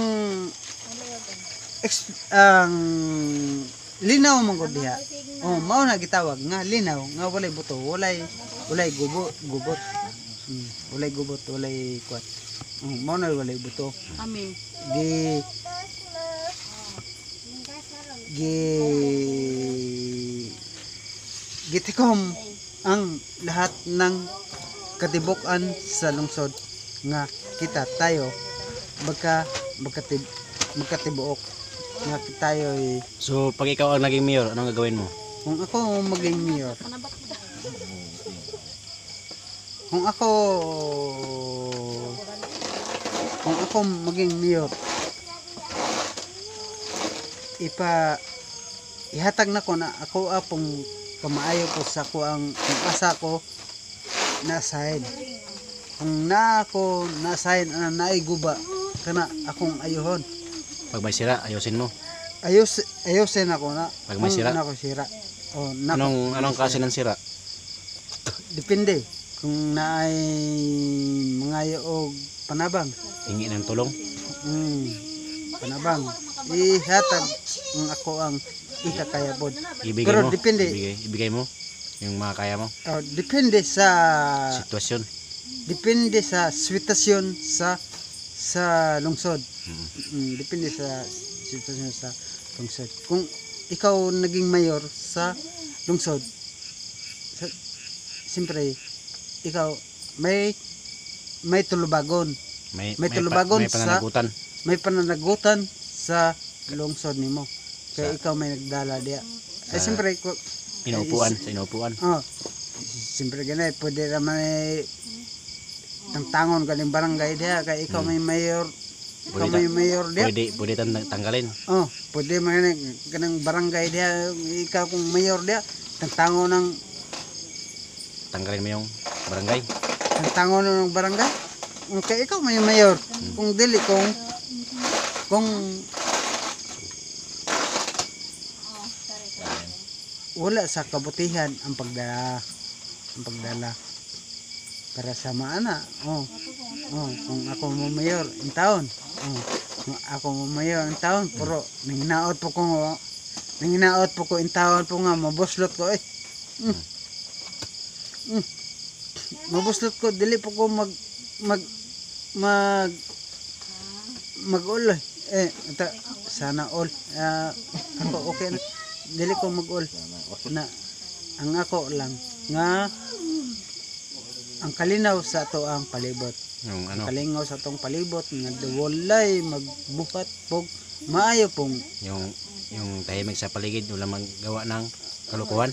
linaw man gud diha mao na gitawag nga linaw nga walay buto walay gubot walay gubot walay kwat mao na walay buto Amin. gitikom ang lahat ng katibukan sa lungsod nga kita tayo magkatibuok nga tayo So pag ikaw ang naging mayor, anong gagawin mo? kung ako maging mayor kung ako maging mayor ihatag na ko na ako apong kamaayo ko sa ko ang asa ko na side kung na ako na side na naiguba kana akong ayuhon Pag may sira, ayusin mo. ayusin ako na Pag may sira? kung na ko sira Anong klase ng sira? depende kung naay mga og panabang Hingi ng tulong? panabang ihatag ang ako ang ikakayabod Ibigay pero mo? depende Ibigay mo? Yung mga kaya mo? depende sa Sitwasyon? depende sa sitwasyon sa lungsod depende sa sitwasyon sa lungsod kung ikaw naging mayor sa lungsod siyempre ikaw may tulubagon May tulubagon may pananagutan sa lungsod nimo kaya ikaw may nagdala diya siyempre Inuupuan? Sa inuupuan? siyempre ganay pwede naman ang tangon galing barangay diya kaya ikaw may mayor diya Pwede tanggalin? pwede man ganang barangay diya ikaw kung mayor diya ang tangon ng Tanggalin mo yung barangay? ang tangon ng barangay kaya ikaw may mayor kung dili kung wala sa kabutihan ang pagdala para sa maana kung ako mo mayor in taon kung ako mo mayor in taon pero nanginaot po ko in taon po nga mabuslot ko mabuslot ko dili po ko mag-all sana all ako okay na dili ko mag-ul na ang ako lang nga ang kalinaw sa ato ang palibot. Yung ano, Kalingaw sa atong palibot nga walay magbuhat pog maayo pong yung tahimik sa paligid, wala magawa ng kalukuhan.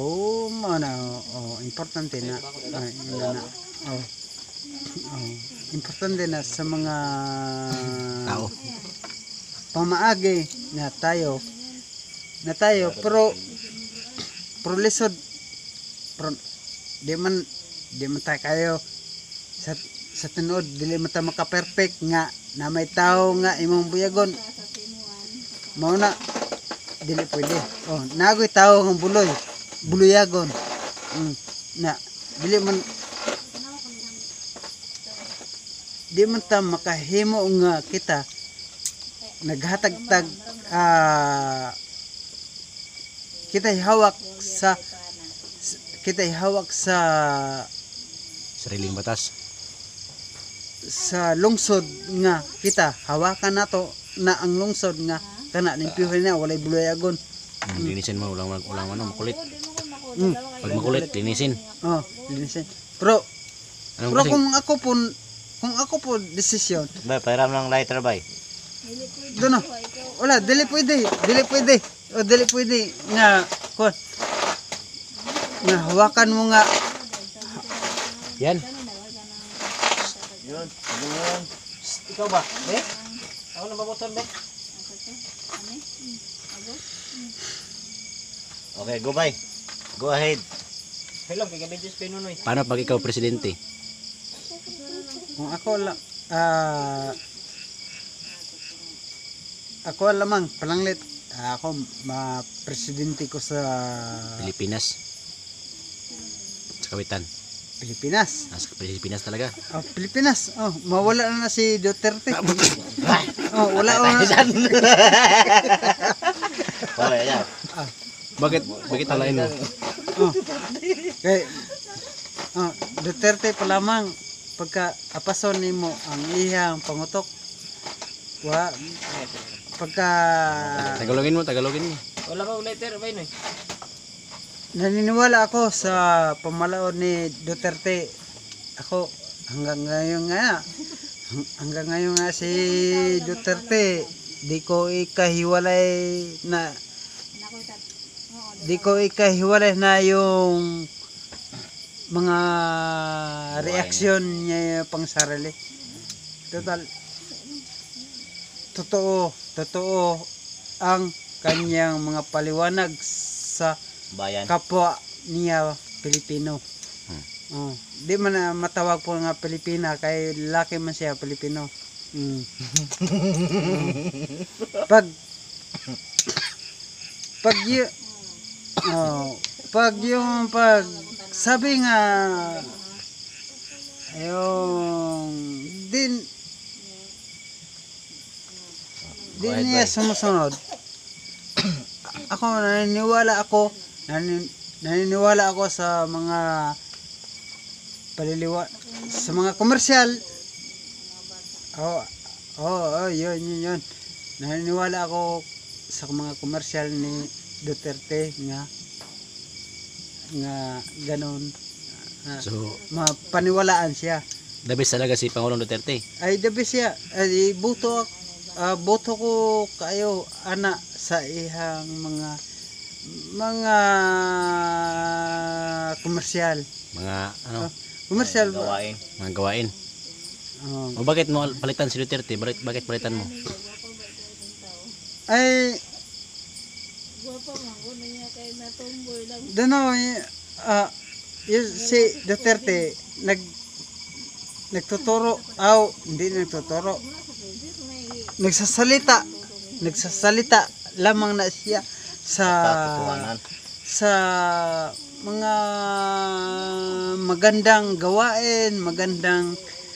Importante na importante na sa mga Tao. pamaagi na tayo pero lisod pero di man tayo kayo sa tinuod dili man ta maka-perfect nga na may tao nga imong buyagon mao na dili pwede nagoy tao ng buluyagon na dili man ta makahimo nga kita naghatag-tag kita hawak sa Sariling batas. sa lungsod nga kita hawakan nato na ang lungsod nga kana nimpihan na walay buluyagon. Linisin mo, ulang ano, makulit. Pag makulit, linisin. Linisin. Pero Anong pero kasi? kung ako po desisyon, Bay, pairam ng lighter bay. doon wala, dili pwede. O dili pwede nga kun nga hawakan mo nga Yan. Yun. Ikaw ba? Ako na mabuton, be. Okay, go bay. Go ahead. Hello, kay gabi Diyos Pinunoy. Paano pag ikaw presidente? kung ako lamang palanglit ako ma-presidente ko sa Pilipinas. Sa Kawitan. Pilipinas. Nasa Pilipinas talaga. Pilipinas. Mawala na si Duterte. Wala na. Wala yan. Bakit talain mo? Kay Duterte pa lamang pagka apason nimo ang iyang pangutok. Pagka Tagalogin mo. Wala ba letter, bay, noy? naniniwala ako sa pamalaon ni Duterte. Ako hanggang ngayon nga si Duterte di ko ikahiwalay na yung mga reaksyon niya pang sarili. Totoo ang kanyang mga paliwanag sa Bayan. kapwa niya Pilipino. Di man na matawag po nga Pilipina kay laki man siya Pilipino. Pag sabi nga yung din niya sumusunod. Naniniwala ako sa mga sa mga komersyal. Yun. Naniniwala ako sa mga komersyal ni Duterte nga ganon. So, Mapaniwalaan siya. the best talaga si Pangulong Duterte. Ay dabi siya. Boto ko kayo ana sa ihang mga komersyal. Mga ano, Komersyal Gawain. mga gawain. O bakit mo palitan si Duterte? Bakit palitan mo? ay dano si Duterte nagtuturo nagsasalita lamang na siya Katotohanan. sa mga magandang gawain, magandang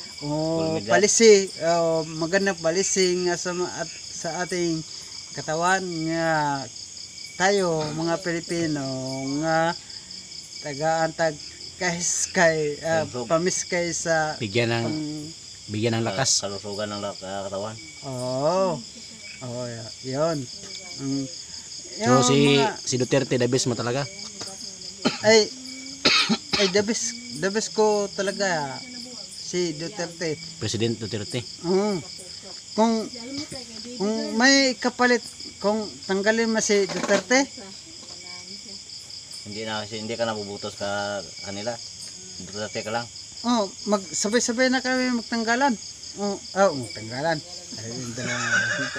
magandang policy nga sa ating katawan nga tayo mga Pilipino nga tagaantag kahiskay pamiskay sa Bigyan ng lakas. Kalusugan ng katawan. yun. So yung si Duterte the best mo talaga. ay the best ko talaga si Duterte. President Duterte. Oo. Kung may kapalit, kung tanggalin mo si Duterte, Hindi ka nabubutos ka kanila. Duterte ka lang. magsabay-sabay na kami magtanggalan. Magtanggalan. Ay, yung dalawang dito.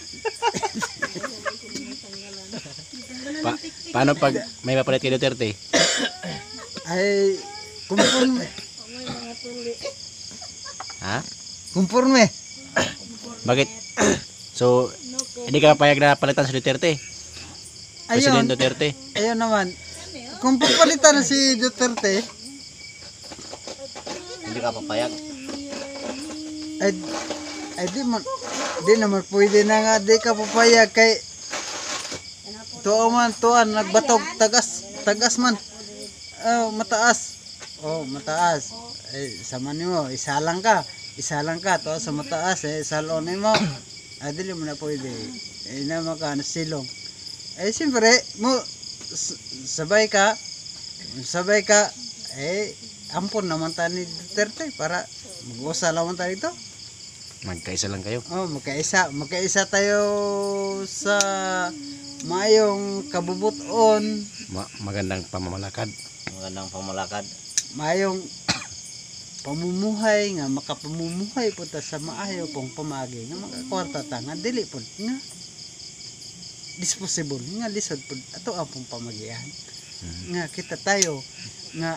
Paano pag may papalit kay Duterte? Ay, kumporme. Ha? Kumporme. Bakit? So, hindi ka payag na palitan si Duterte? President Ayun, Duterte? ayun naman. Kung papalitan na si Duterte, Hindi ka papayag. ay di naman pwede na nga di ka papayag kay tuan nagbatog tagas man. Mataas. Mataas. Ay sama nimo isalang ka to sa mataas salon mo. Dili mo na pwede. Na maka silong. Siyempre mo sabay ka ampon naman tayo ni Duterte para mag-usa naman tayo ito. Magkaisa lang kayo. Magkaisa tayo sa mayong kabubuton, Magandang pamamalakad. Magandang pamalakad. mayong pamumuhay nga makapamumuhay po ta sa maayo pong pamagi nga makakwarta ta nga dili po nga disposable nga lisod po ato ang pong pamagian nga kita tayo nga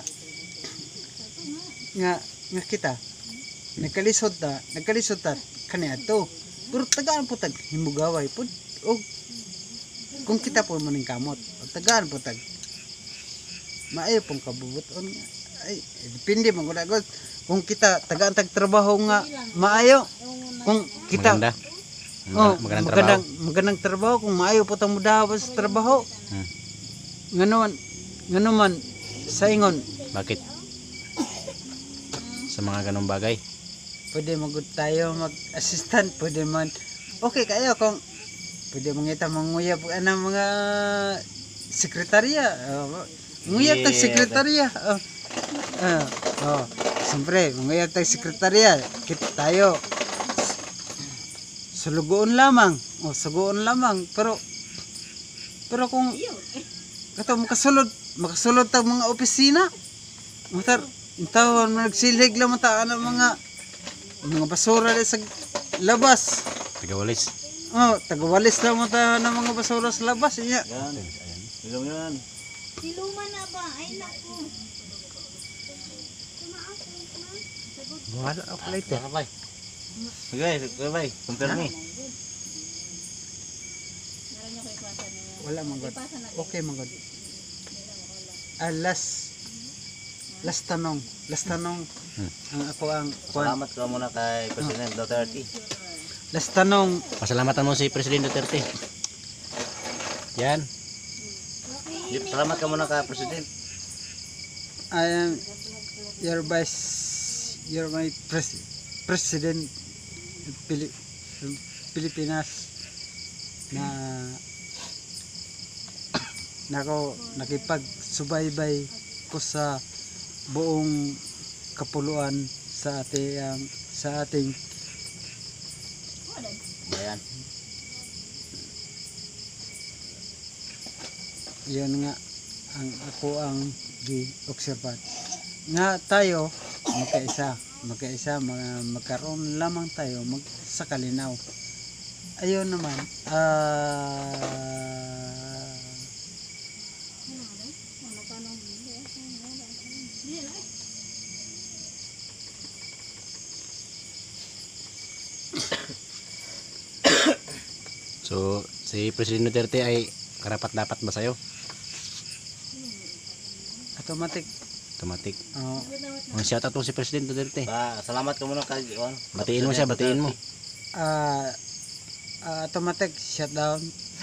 kita nagkalisod ta kani ato pero tagaan po tag himugaway po o kung kita po maning kamot o tagaan po tag maayo pong kabubuton nga ay depende man gud kung kita tagaan tag trabaho nga maayo kung kita Magandang trabaho. magandang trabaho kung maayo po tang mudawa sa trabaho ngano man sa ingon Bakit? Sa mga ganong bagay. pwede magud tayo mag-assistant, pwede man okay kayo kung pwede mangita manguyab ana mga sekretarya, manguyab tag sekretarya. Siyempre manguyab tag sekretarya, kita tayo sulugoon lamang, pero kung kato makasulod tag mga opisina, matar intawan nagsilhig lang mata ana mga basura sa labas. Tagawalis. Tagawalis lang mata ng mga basura sa labas niya. Yan. Ilong yan. Siluman na ba? Ay, naku. Wala ako pala ito. Sabay. Sige, sabay. Compare me. Wala manggod. Okay manggod. Last tanong. Ang ako ang Salamat ka muna kay President Duterte. last tanong. Pasalamatan mo si President Duterte. Yan. Salamat ka muna kay President. I am your you're my president Pilipinas na ako nakipagsubaybay ko sa buong kapuluan sa ating Bayan. yun nga ang ako ang gi-observan nga tayo magkaisa magkaroon lamang tayo sa kalinaw. Ayun naman So, si President Duterte ay karapat-dapat ba sa'yo? automatic. Shoutout mo si President Duterte. Salamat ka muna kay Batiin mo siya, batiin mo. Automatic shutdown.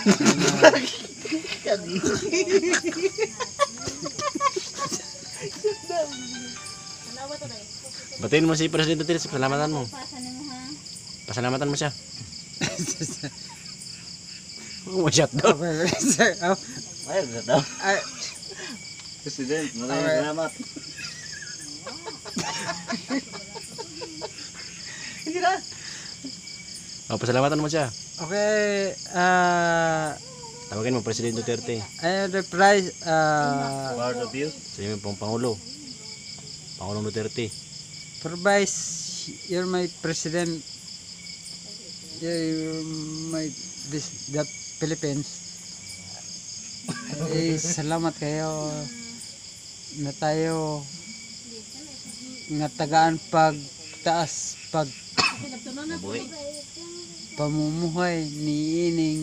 Batiin mo si President Duterte, pasalamatan mo. Pasalamatan mo siya. shutdown. Ay, daw. Ay, President, maraming salamat. Pasalamatan mo siya. okay, Tawagin mo President Duterte. I reply, Proud of you. Sabi mo pong Pangulo. Pangulong Duterte. Provice, you're my president, you're my, the Philippines. Salamat kayo na tayo nga tagaan pagtaas Mabuhay. pamumuhay ni ining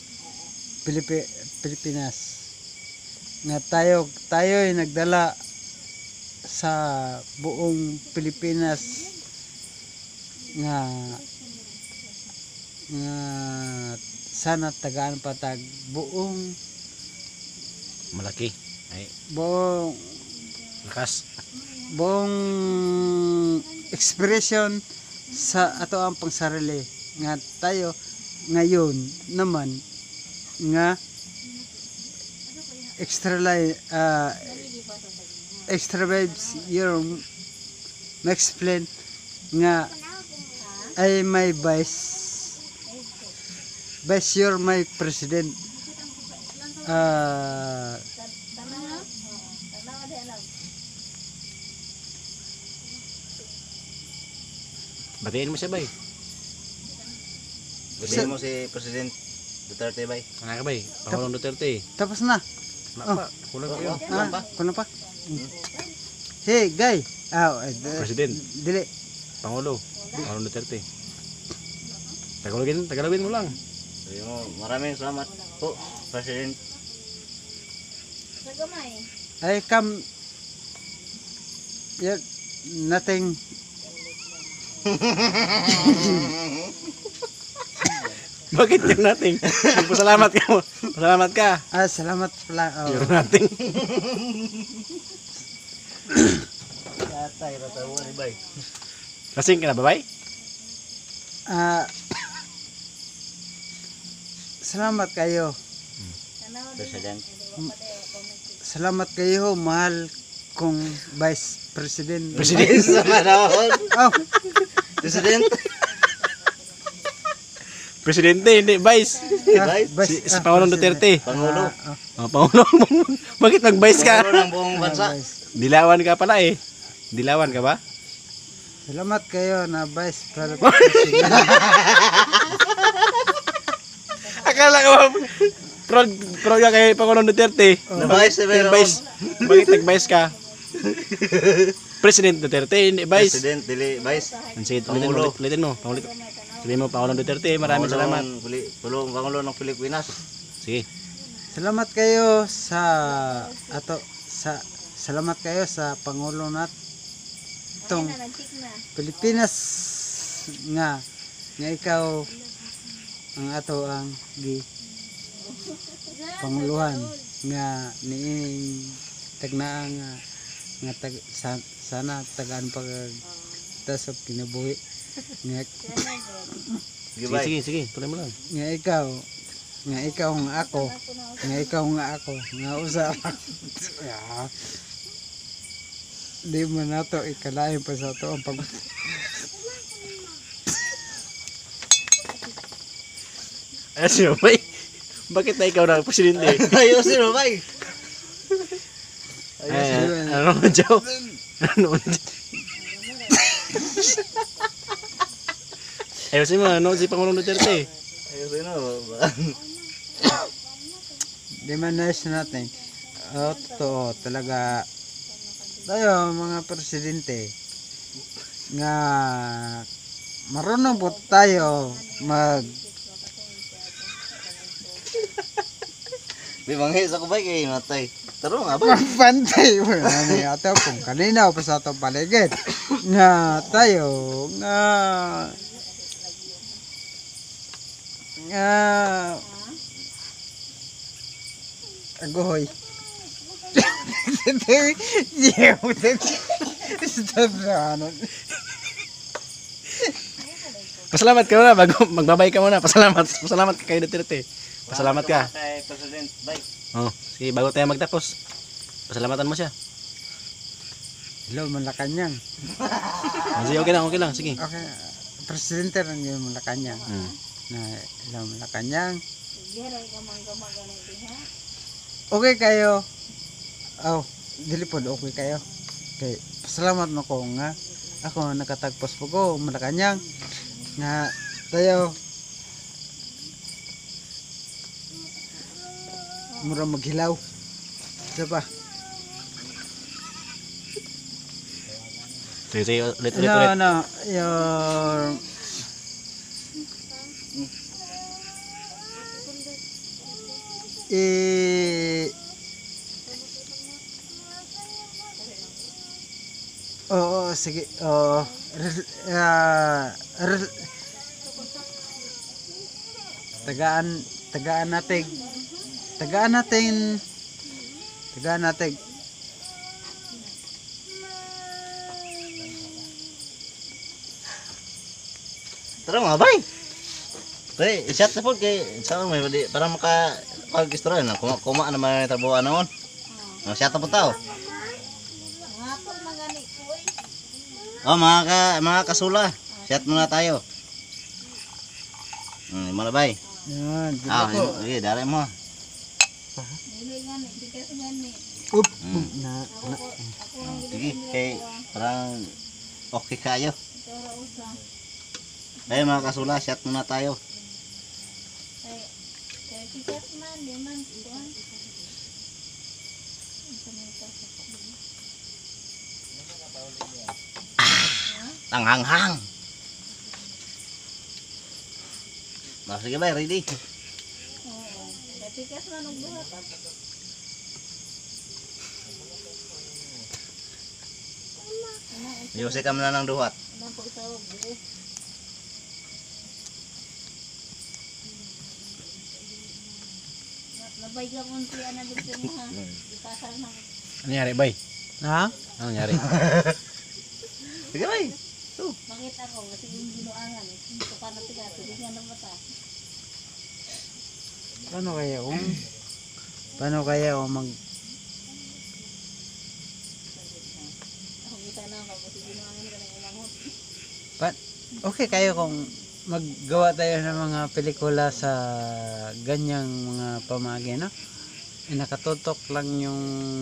Pilipinas nga tayo ay nagdala sa buong Pilipinas nga sana tagaan patag buong Malaki. Ay, lakas. buong expression sa ato ang pangsarili nga tayo ngayon naman nga extra vibes your explain nga ay my vice you're my president. Batiin mo siya, bay. Batiin mo si President Duterte, bay. Ano ka, bay? Pangulong Duterte. Tapos na. Napa, kulang kayo. Kuno pa. Hey, guy. President. Dili. Pangulo. Pangulong Duterte. Tagalogin mo lang. Sabi mo, maraming salamat po, President. I come. Yeah, nothing. Bakit yung nating? Pasalamat ka mo. Pasalamat ka. Salamat pala. Yung nating. Tatay, ratawa ni bay. Lasing ka na ba, bay? Salamat kayo. President. Salamat kayo, mahal kong Vice President. President. Sa manahon. Oh, President. Presidente, hindi, vice. Si Pangulong Duterte. Pangulo. Pangulo. Bakit mag-vice ka? Pangulo ng buong bansa. Dilawan ka pala eh. Dilawan ka ba? Salamat kayo na Vice President. Akala ko proud ka kay Pangulong Duterte. Na vice, Yung vice. Bakit nag-vice ka? President Duterte, hindi vice. President, dili vice. Sige, Pangulo. ulitin mo. Sabihin mo, Pangulong Duterte, maraming salamat. Pangulo ng Pilipinas. Sige. Salamat kayo sa salamat kayo sa Pangulo natong Pilipinas nga ikaw ang ato ang panguluhan nga niining tagnaa nga sana tagaan pag tasop kinabuhi nga Sige, tuloy mo lang. nga ikaw nga ako nga usa di mo na to ikalain pa sa to ang pag Ay, sino ba? Bakit na ikaw na presidente? Ayusin mo, bay. Ano naman, Joe? Ano naman, ayusin mo, ano si Pangulong Duterte? Ayusin mo. di man nais natin to talaga tayo mga presidente nga marunong po tayo Di manghis ako bay kay matay. Taro nga ba? magbantay ni ato kung kanina pa sa atong paligid nga tayo nga agoy Pasalamat ka muna bago magbabay ka muna. Pasalamat ka kay Duterte. Pasalamat ka. Kay President Bay. Oh, sige bago tayo magtapos. Pasalamatan mo siya. Hello, Malacanang. Sige, okay lang, sige. Okay, presidente rin yung Malacanang. Na hello, Malacanang. Okay kayo. Oh, dili pod okay kayo. Okay, pasalamat mo ko nga ako nakatagpos po ko Malacanang nga tayo mura maghilaw. Isa pa. Sige, ulit. No, your Oo, sige. Tagaan natin. Tara mga bay. Pre, i-shot na po kay saan may para maka pag-istorya na kuma naman yung trabuhan naman. Shot na po tao. Oh, mga kasula. Shot muna tayo. Malabay. Yan, Ah, dito ko. sige, dali mo. Up, Sige, kay parang okay kayo. Ay mga kasula, shot muna tayo. Tanghanghang. Sige ba, ready? Yuse ka muna ng duhat. Labay ka kung siya na dito mo ha. Ipasal na. Ano nangyari, bay? Ha? Ano nangyari? Sige ba? Makita ko kasi yung ginuangan. Ito pa na tiga. Tiga ng mata. Paano kaya kung mag Ako kita na ako kasi ginuangan ka ng ilangot. okay kayo kung maggawa tayo ng mga pelikula sa ganyang mga pamagi, no? Nakatutok lang yung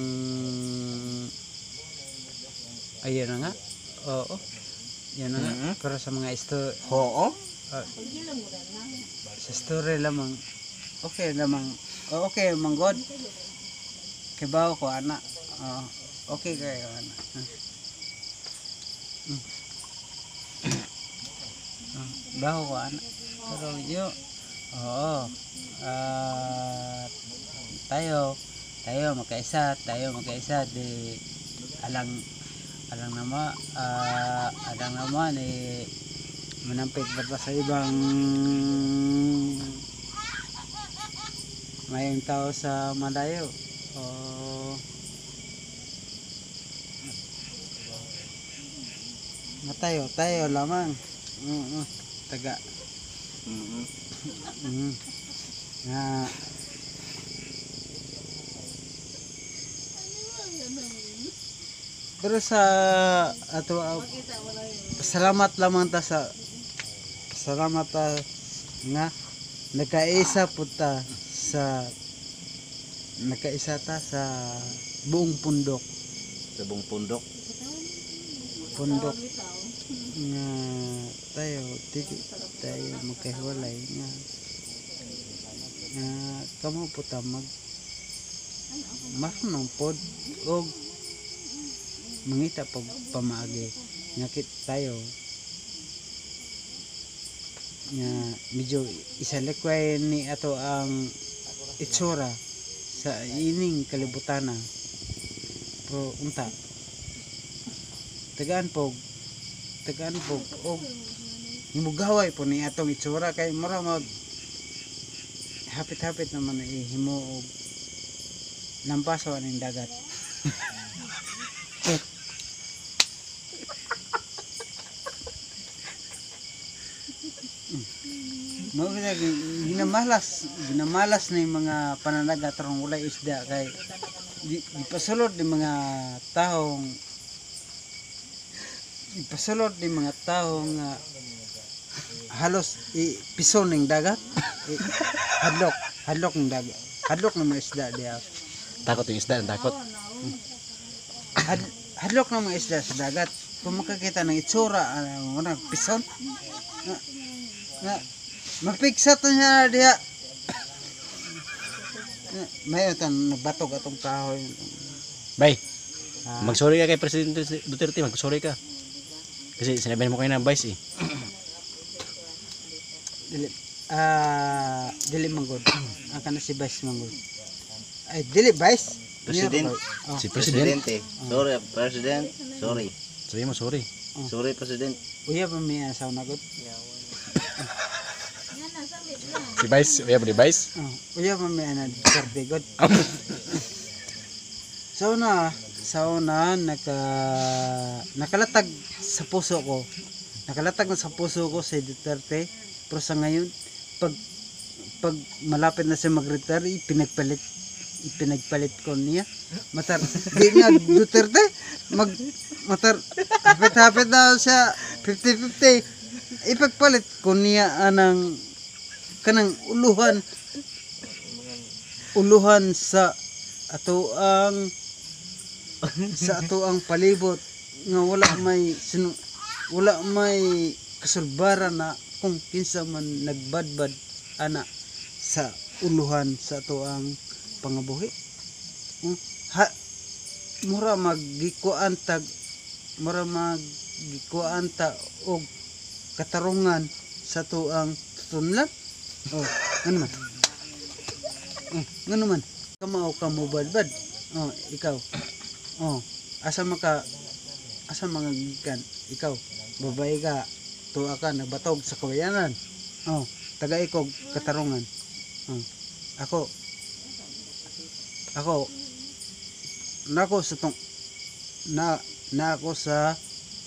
ayun na nga. Oo. Yan na nga. Pero sa mga Oo. sa story lamang okay lamang. Okay man god. Kibaw ko ana. Okay kayo ana. Bago ko ana. Pero yo oo. Tayo magkaisa di alang naman manampig pa sa ibang mayang tao sa malayo. Tayo lamang. Taga. Na pero sa ato salamat lamang ta nga nakaisa ta sa buong pundok Sa buong pundok. nga tayo magkahiwalay nga kamo po ta marunong pod og mangita pag pamaagi ngakit tayo nga medyo isalikway ni ato ang itsura sa ining kalibutana pero unta tagaan pog og himugaway po ni atong itsura kay mura mag hapit-hapit naman na ihimo og lampaso aning dagat. Mao kita ginamalas na yung mga pananaga tarong walay isda kay ipasulod ng mga taong nga halos ipison ng dagat hadlok ng dagat hadlok ng mga isda diya Takot yung isda, takot. hadlok ng mga isda sa dagat kung makakita ng itsura ng pison nga mapiksat na niya diya may nagbatog atong kahoy Bay, magsorry ka kay Presidente Duterte, magsorry ka. Kasi sinabihan mo kayo ng vice eh. dili manggod ang kana si Vice manggod ay dili Vice President. Si President. Presidente. Sorry, President. Sorry. Sabi mo sorry. Sorry, President. uya pa may asaw nagod Si Vice, uya ba ni Vice? uya pa may ana Duterte god so na nakalatag sa puso ko si Duterte pero sa ngayon pag malapit na siya mag-retire ipinagpalit ko niya matar di nga Duterte matar hapit na siya 50-50 ipagpalit ko niya anang kanang uluhan sa atoang palibot nga wala may kasulbaran na kung kinsa man nagbadbad ana sa uluhan sa atoang pangabuhi mura magikuan ta og katarungan sa atoang tutunlan ngano man kamao ka mo badbad ikaw asa mga gikan ikaw babae ka tuwa ka nagbatog sa kawayanan taga ikog katarungan ako nako sa tong nako sa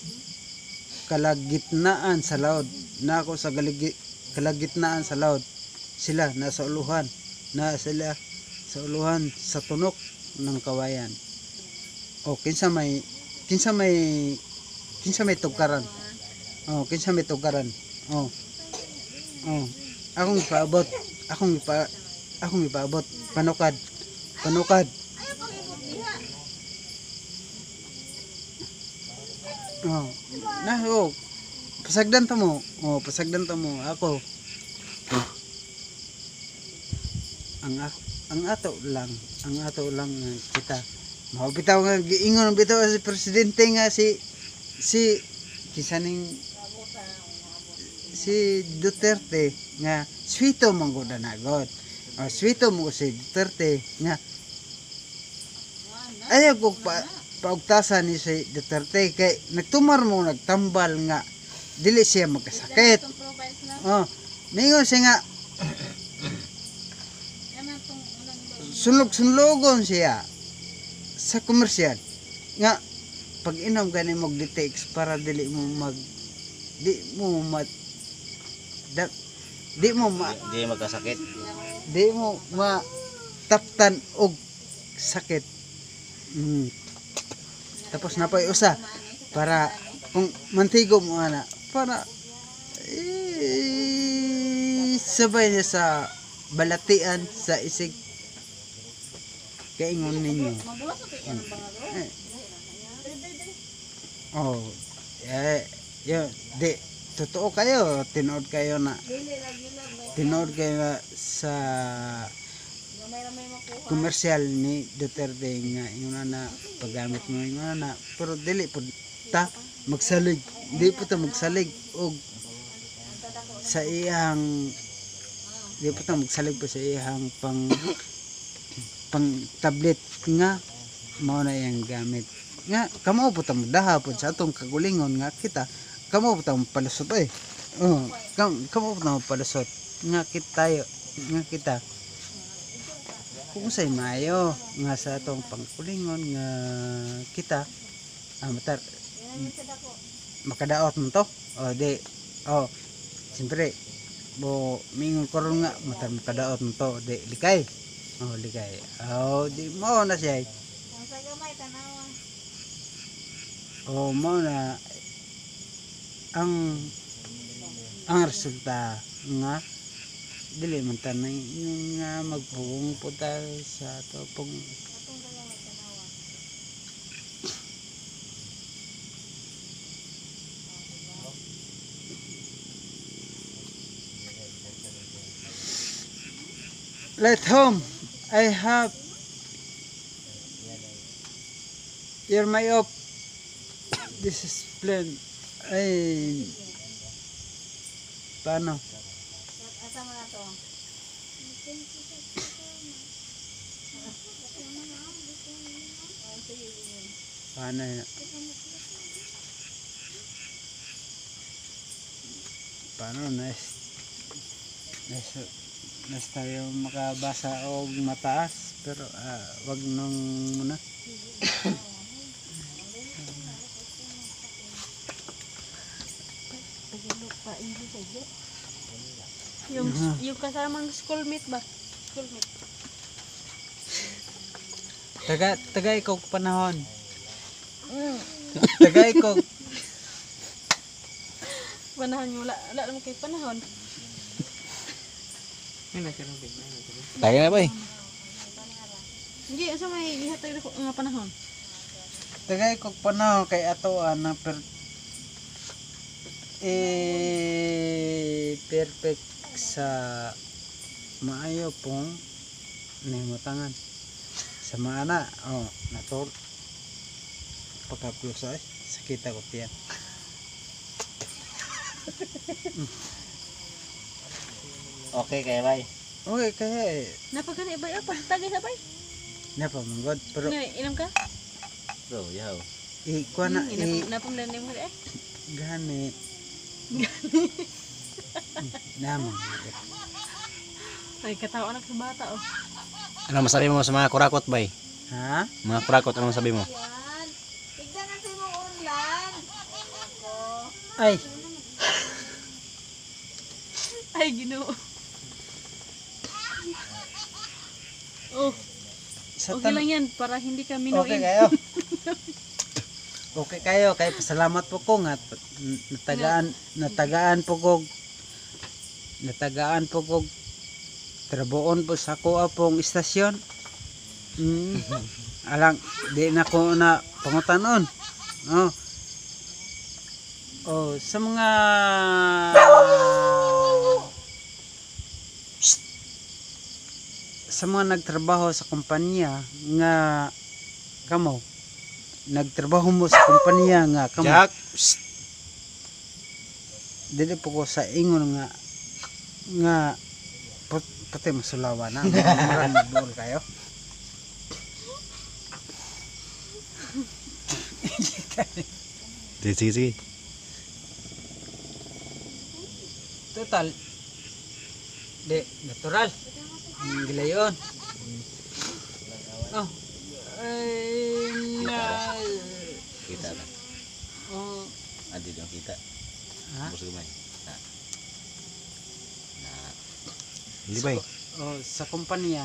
kalagitnaan sa laod kalagitnaan sa laod sila nasa uluhan sa uluhan sa tunok ng kawayan kinsa may tugkaran akong ipaabot panukad pasagdan ta mo ako ang ato lang kita mabitaw nga giingon bitaw si presidente nga si kisaning si Duterte nga swito manggod nagod swito mo si Duterte nga ayaw ko paugtasan ni si Duterte kay nagtambal nga dili siya magkasakit mingon siya nga sunlog-sunlogon siya sa komersyal nga pag inom gani mo detox para di mo mataptan og sakit tapos napay usa para kung mantigo mo ana para sabay niya sa balatian sa isig kaingon ninyo di totoo kayo tinood kayo na sa komersyal ni Duterte nga ingon na paggamit mo ingon na pero dili po ta magsalig og sa iyang di po ta magsalig pa sa iyang pang tablet nga mao na yang gamit nga kamo po ta magdaha po sa atong kagulingon nga kita kamo po ta palusot kamo po ta palusot nga kita kung say mayo nga sa atong pangkulingon nga kita makadaot mo to siyempre bo mingon karon nga matan kadaot mo to di likay. Oh likay. Oh di mo na siya. Ang sa gamay tanawa. Oh mo na ang resulta nga dili man tanay yung nga magpugong puta sa to pong Atong sa gamay tanawa. Let home I have you're my op this is plan ay paano Asa man ato? paano yun? Paano nas tayo makabasa o mataas pero wag nung muna Yung kasamang schoolmate ba? Schoolmate. taga ikaw panahon taga ikaw Panahon yung wala naman kayo panahon. Tayo na ba eh. Hindi, asa may ihatag ko nga panahon. taga ikaw panahon kay ato na perfect sa maayo pong nimutangan sa maana natol pagkaplos ay sakita ko tiyan Okay kay bay. okay kaya Napagani ba apa? Tagay sa bay. napamanggod pero Inom ka? Bro, yaw. kuha na Napamlan mo eh. gani naman Ay, katawa na sa bata oh. Ano masabi mo sa mga kurakot bay? ha Mga kurakot, ano masabi mo? Yan. Tignan natin mo ulan. Ako. ay Ay, Ginoo. Oh, sa okay lang yan para hindi ka minuin. okay kayo okay kayo kay pasalamat po ko nga natagaan po ko trabuon po sa kuha pong istasyon alang di na ko na pangutanon sa mga nagtrabaho sa kumpanya nga kamo nagtrabaho mo sa kumpanya nga kamo Jack! dili po ko sa ingon nga pati masulawa na marang magbuol kayo Sige. total di natural ang gilayon ay na Kita na. oh Adi yung kita. ha Bus gamay. Hindi bay. sa kumpanya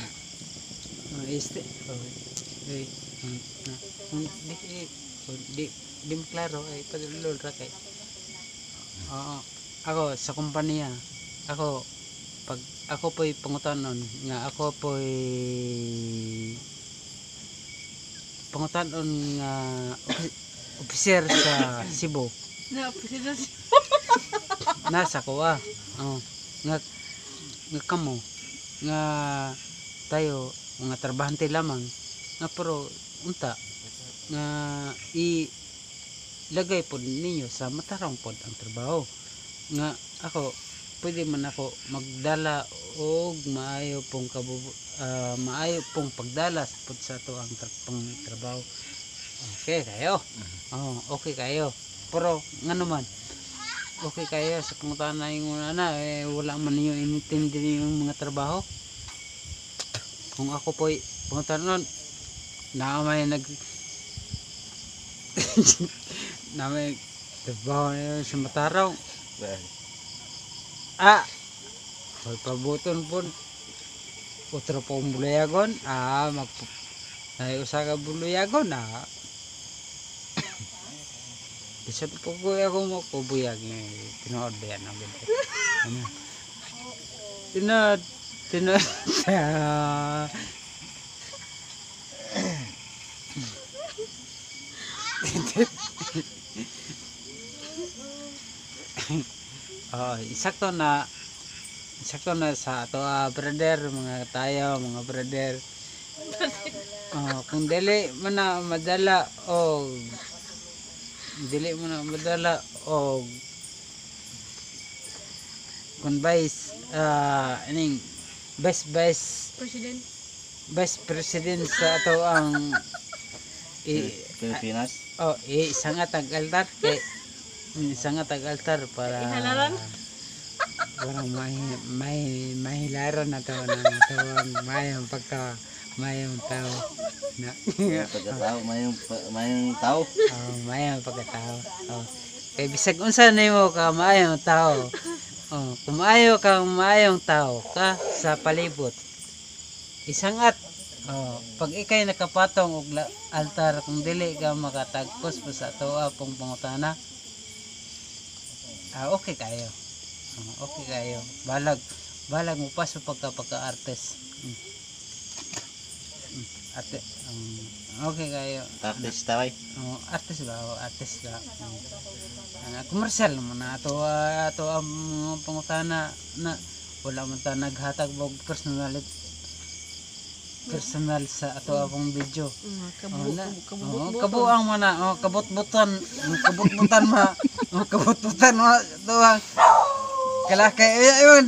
di mo klaro ay padulol ra kay ako sa kumpanya pag ako po'y pangutanon nga ako po'y pangutanon nga officer sa Cebu Napasila si... nasa kuha nga kamo nga tayo mga trabahante lamang nga pero unta nga ilagay pod ninyo sa matarong pod ang trabaho nga ako pwede man ako magdala og maayo pong pagdala pod sa to ang trabaho okay kayo okay kayo pero nga naman okay kayo sa pangutan na yung wala man ninyo inintindi yung mga trabaho kung ako po'y pangutan nun na may na may trabaho na yun sa Matarong Pagpabuton po, utro po ang buluyagon, usa ka buluyagon, isat po ko ako mo kubuyag, tinood ba yan ang ganda. Ano? Tinood, Sakto na sa ato brother, mga tayo, mga brother. Kung dili man na madala o kung aning President. vice president sa ato ang Pilipinas. isangat ang altar kay isangat ang altar para Ihalaran? para mahilaron na to ng mayong tao na Pagkatao, mayong tao. mayong pagkatao. Kay bisag unsa nimo ka mayong tao, kung maayo kang mayong tao ka sa palibot, isangat. Pag ikay nakapatong og altar, kung dili ka makatagpos pa sa tuwa pong pangutana, okay kayo. Okay kayo. Balag mo pa sa pagka-artist. Okay kayo. Artist taway. Artist ba? Artist ba? Komersyal mo na. Ato ang pangutana na wala man ta naghatag og personal sa ato akong video. Kabuang mo na. Kabutbutan ma. Kabutbutan mo. Tuwang. Kalakay. Yung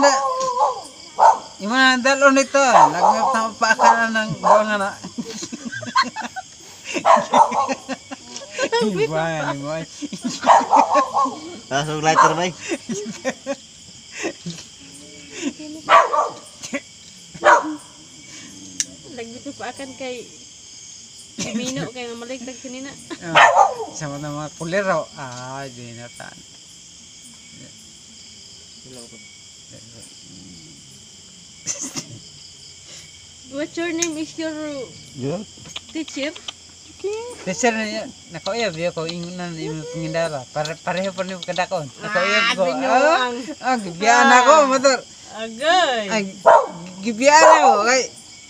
dalon nito. Nagmap pa ka ng buwangan na. Buwangan mo. Lasog lighter bay. Lagbito pa akan kay Mino kay mamaligtag kanina. Sama na mga kulero. Di na taan. What's your name is your teacher? Teacher na nakoyab ko ingunan yung pangindara. Pareho pa niyo kadakon. Nakoyab ko. Gibiyaan ako, motor. Agay. Gibiyaan ako. Kay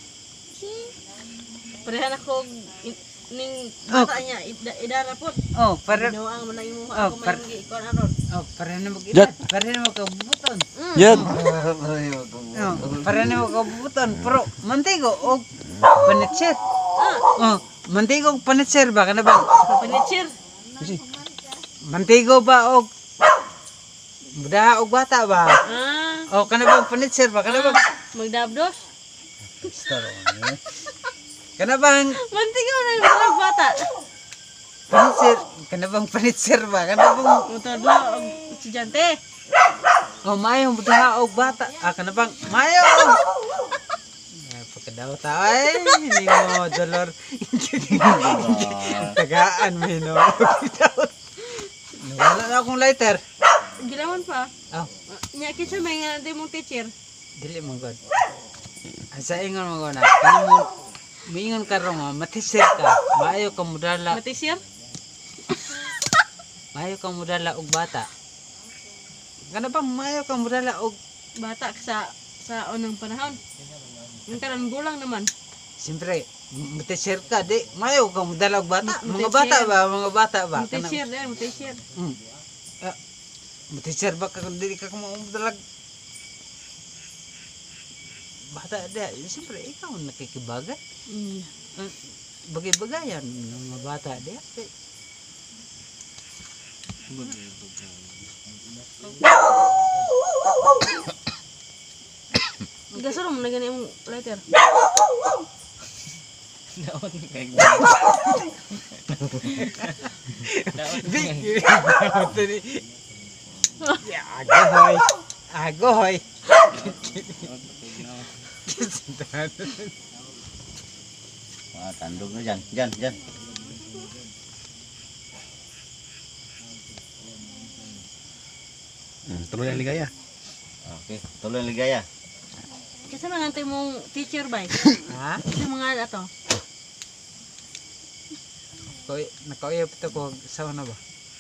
Parehan ako ning bata niya idara po. Para Ginawa mo na imo ako mayong ikuan aron. pareho na mag-edad. Pareho na magkabuton. Yun. Pareho na magkabuton. Pero mantigo og panitser. Mantigo og panitser ba kana ba? Panitcher. Mantigo ba og muda og bata ba? Kana ba panitser ba kana ba? Magdabdos. Kana bang Mantigaw na yung bata. panitser? Kana bang panitser ba? Kana bang Motor do og estudyante. mayong muda og bata? Kana bang mayo? Pagkadaw ta ay hindi mo dolor. Tagaan mo no. Wala na akong lighter. Gilawan pa. Nya kinsa may nga di mong teacher. Dili mo god. Asa ingon mo na. Kani mo miingon ka ro nga matisir ka. Maayo ka mudala. Teacher? Maayo ka mudala og bata. Kana bang maayo ka mudala og Bata sa unang panahon. Yung karon gulang naman. siyempre matisir ka di maayo ka mudala og bata. Mga bata ba? Teacher din, teacher. Matisir ba ka kung dili ka mudala bata dia. Siyempre ikaw nakikibagay. Bagay-bagayan ng mga bata dia. Gasol mo na gani yung lighter. Agoy. Tandog na dyan. Dyan. Tuloy ang ligaya. Okay, tuloy ligaya. Kasi mga antay mong teacher ba? Ha? Kasi mga ato. Nakauyap ito ko sa ano ba?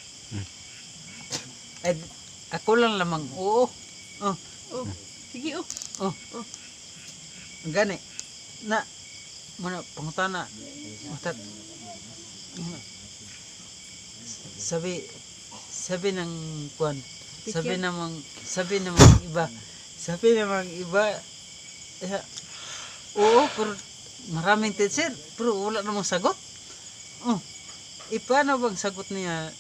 Ay, ako lang lamang. Oo. Oh, Oh, sige oh. oh. Ang gani. Na, mana pangutana. Matat. Sabi ng kuan. Sabi namang iba. Oo, pero maraming teacher, pero wala namang sagot. Oh. Paano bang sagot niya?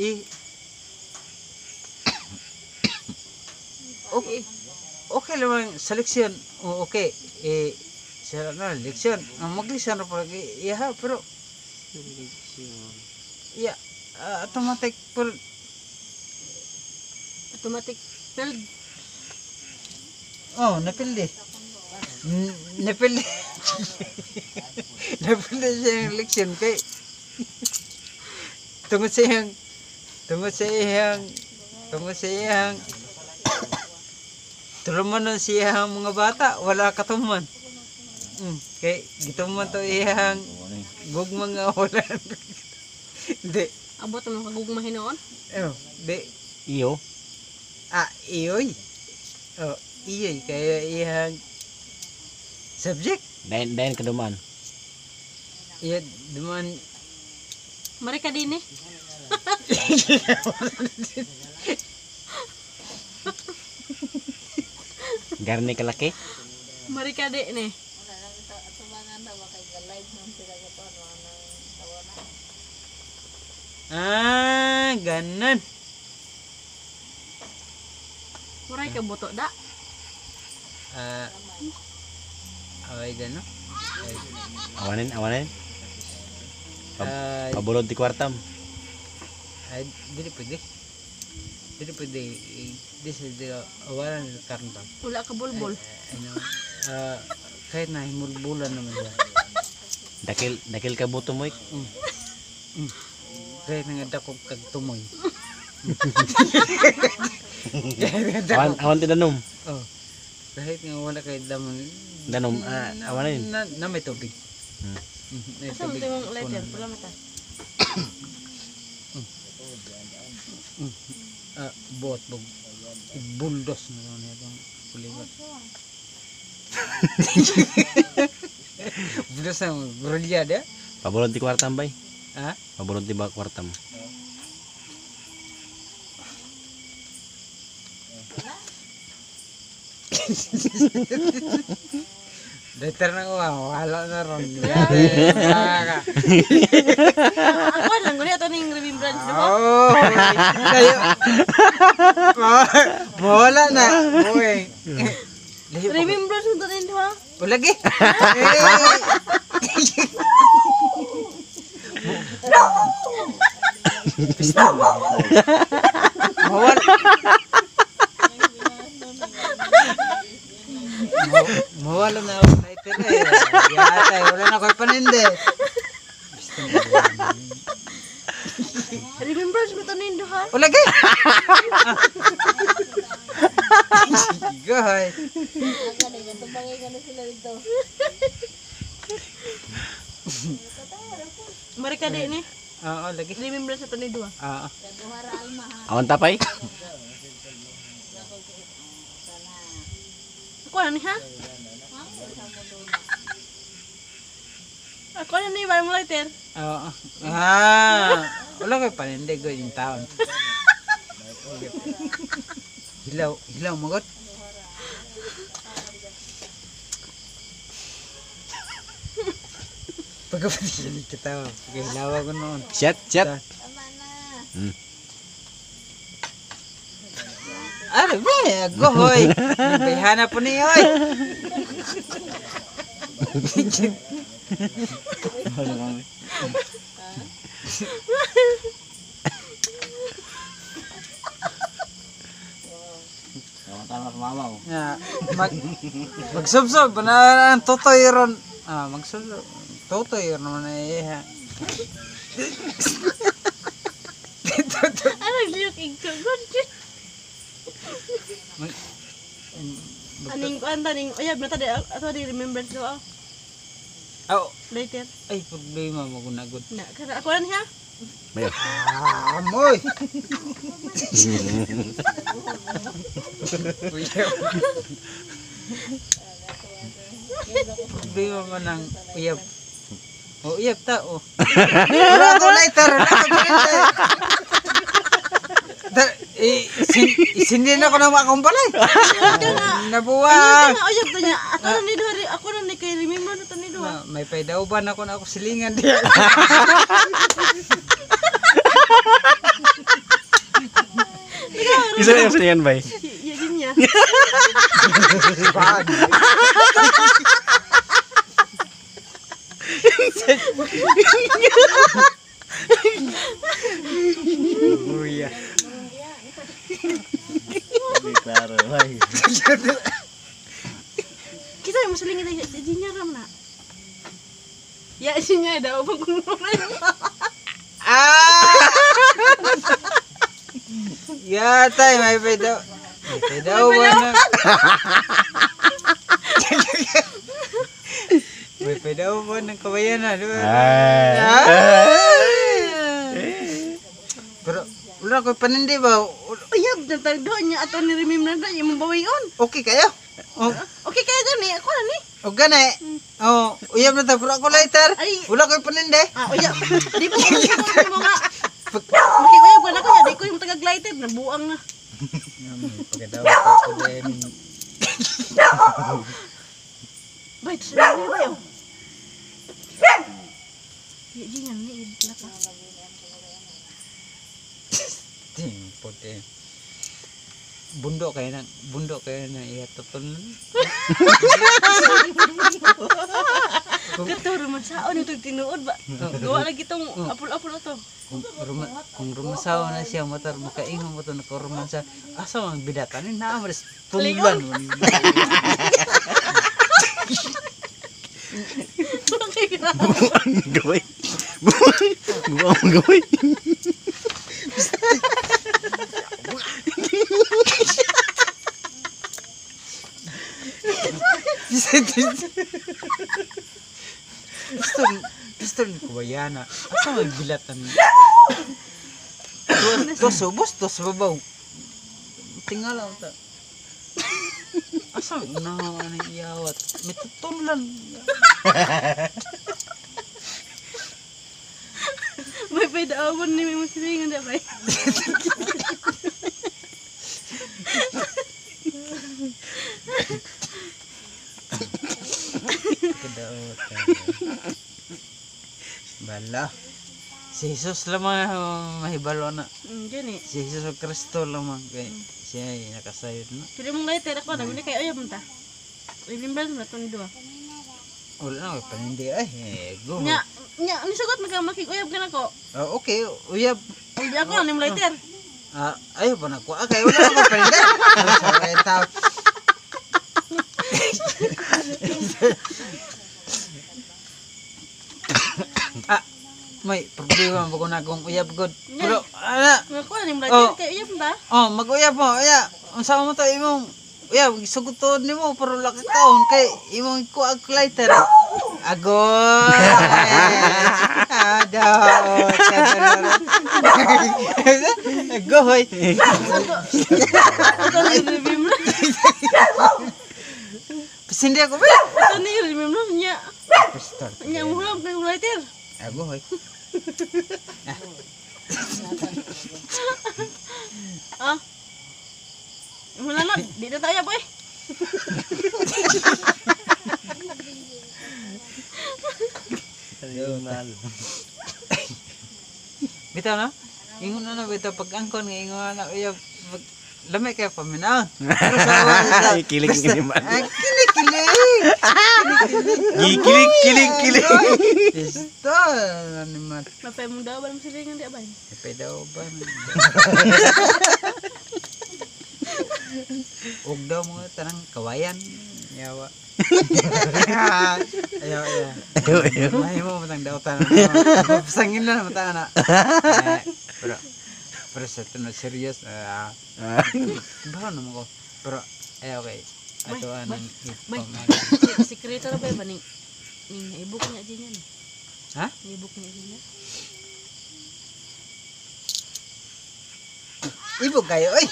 Okay lang sa leksyon. Oh, okay. Sa leksyon. Mag-leksyon na pala. Pero automatic pero Automatic filled. oh, napildi. Napildi. Napildi siya yung leksyon kay tungod sa iyang tuluman siyang mga bata, wala katuman. Kay gituman to iyang gugmang nga wala. Hindi. Abot mo kagugma hinoon. Di. Iyo. Iyoy. Iyoy kaya iyang subject. Dain kaduman. Iya duman Mereka din eh. Garni kalaki. Mereka dek nih. Tumangan daw kay live nung sila gato Ganan. Mereka botok dak. Away gano. Awanin. Pabulod di kwartam. Ay, dili pwede. This is the awalan ng karntam. Wala ka bulbul. Kahit na himulbulan naman siya. Dakil ka buto mo. Kahit nga dako kag tumoy. Awan ti danom. Oh. Kahit nga wala kay damon. Danom awanin. Na may tubig. May Asa mo tubig. yung letter? Wala mata. Bot bog. Buldos na lang itong kulibat. Buldos na gurulya dia. Pabulod ti kwartam bay. Ha? Pabulod ti ba kwartam. Letter na ko, wala na ron. Ako lang guni ato ning remembrance di ba? Oh, kayo. Wala na. Uy. Remembrance mo din di ba? Lagi. Mawala na ako na ito eh. Yatay, wala na ako'y paninde. Remembrance mo to ning duha. O lagi! Gahay. Tumbangay ka na sila dito. Mereka dek ni. Oo, lagi. Remembrance to ning duha. Oo. Duhara alma ha. Awan tapay. Ako na ni ha? Ako na ni ba mo letter? Oo. Wala ko'y paninde ko yung taon. Hilaw magot. Pagkapatid kita, pagkahilawa ko noon. Chat. Tama na. Ano ba? Gohoy! Nabihana po niyo oy! Tama mama mo. Magsubsob na ang totoy ron. Magsubsob. Totoy ron naman na iya. Ano liyok igtugon? Aning kuan taning uyab na tadi ato di remember to Oh, later. ay problema mo gunagod. Na kana ako lang siya. Mayo. Amoy. Problema mo ng uyab. Oh, uyab ta oh. Wala ko lighter, wala ko lighter. Isindi na ko na makumpalay. Nabuwag. Kana uyab to niya. Ako na ni kay remember na to ni do. May paydaw ba na ko na ako silingan diya. Isa yung sinihan bay. Ya din niya. Uya. Klaro, bay. Kita yung masaling ito si Jinya ram na. Ya sinya daw pag kumuray. Ya tay may paydaw. May paydaw ba na? May paydaw ba ng kabayan na, di ba? Pero wala ko panindi ba? Uyab na tagdo niya ato ni remember na yung mabawion. Okay kayo? Oh, Okay kaya gani ako na ni. o gani. Oh, uyab na ta pero ako later. Ay. Wala ko panindi. Uyab. Di ba ko mga uyab wala ko ya, di ko yung taga-glider na buang na. Pagkadaw ko din. Bay, to sila ni bayo. Ya Jinya ni laka. Timpot eh. Bundok kayo na iya tutun. Kato rumah saon ito tinuod ba? Gawa lagi tong apul-apul ato. Kung rumasawa na siya motor makaingon mo to na rumansa asa ang bidatan ni na mas tulan mo. Gaway. Buang gaway. Gusto ni kubayana. Asa ang bilatan? Dos babaw. Tingala ta. Asa na ano iyawat? May tutulan. May pwedaawan ni may masilingan na bay. Kadaot. Bala. Si Jesus lamang mahibalo na. Gani. Si Jesus Kristo lamang kay siya ay nakasayod na. Pero mong lighter ako na guni kay uyab man ta. Remember na to ni do. Wala na panindi ay go. Nya ni sagot magkamakig uyab ka na ko. Okay, uyab. Hindi ako ni lighter. Ayo pa na ko. Okay, wala na ko panindi. Sorry tao. May problema ba ko na kung uyab god. Pero ana, Ako ni lighter kay uyab man ta. mag-uyab mo. Aya, unsa mo to imong uyab sugutod nimo pero laki taon kay imong kuag lighter. Agoy. Agoy. Ito ni remember. Pasindi ako ba? Ito ni remember nya. Nya mo lang kay lighter. Agoy. Mula na, di na tayo boy. Bitaw na? Ingon na bitaw pag angkon nga ingon na uyab lamay kay paminaw. Pero sa Ay, kilig ni man. Kilig. Kilig. Isto animal. Mapay mong daw ba masilingan di abay. Pedaw ba? Ug daw mo tanang kawayan. Yawa. Ayo. May mo matang daw tanang. Pasangin na mata na. Pero sa tunod serious. Bawa naman ko. Pero okay. Ato Bay, anang bay. ipamag. Sikreto na ba ning naibuk niya din yan. Ha? Naibuk niya din yan. Ibo kayo, oy.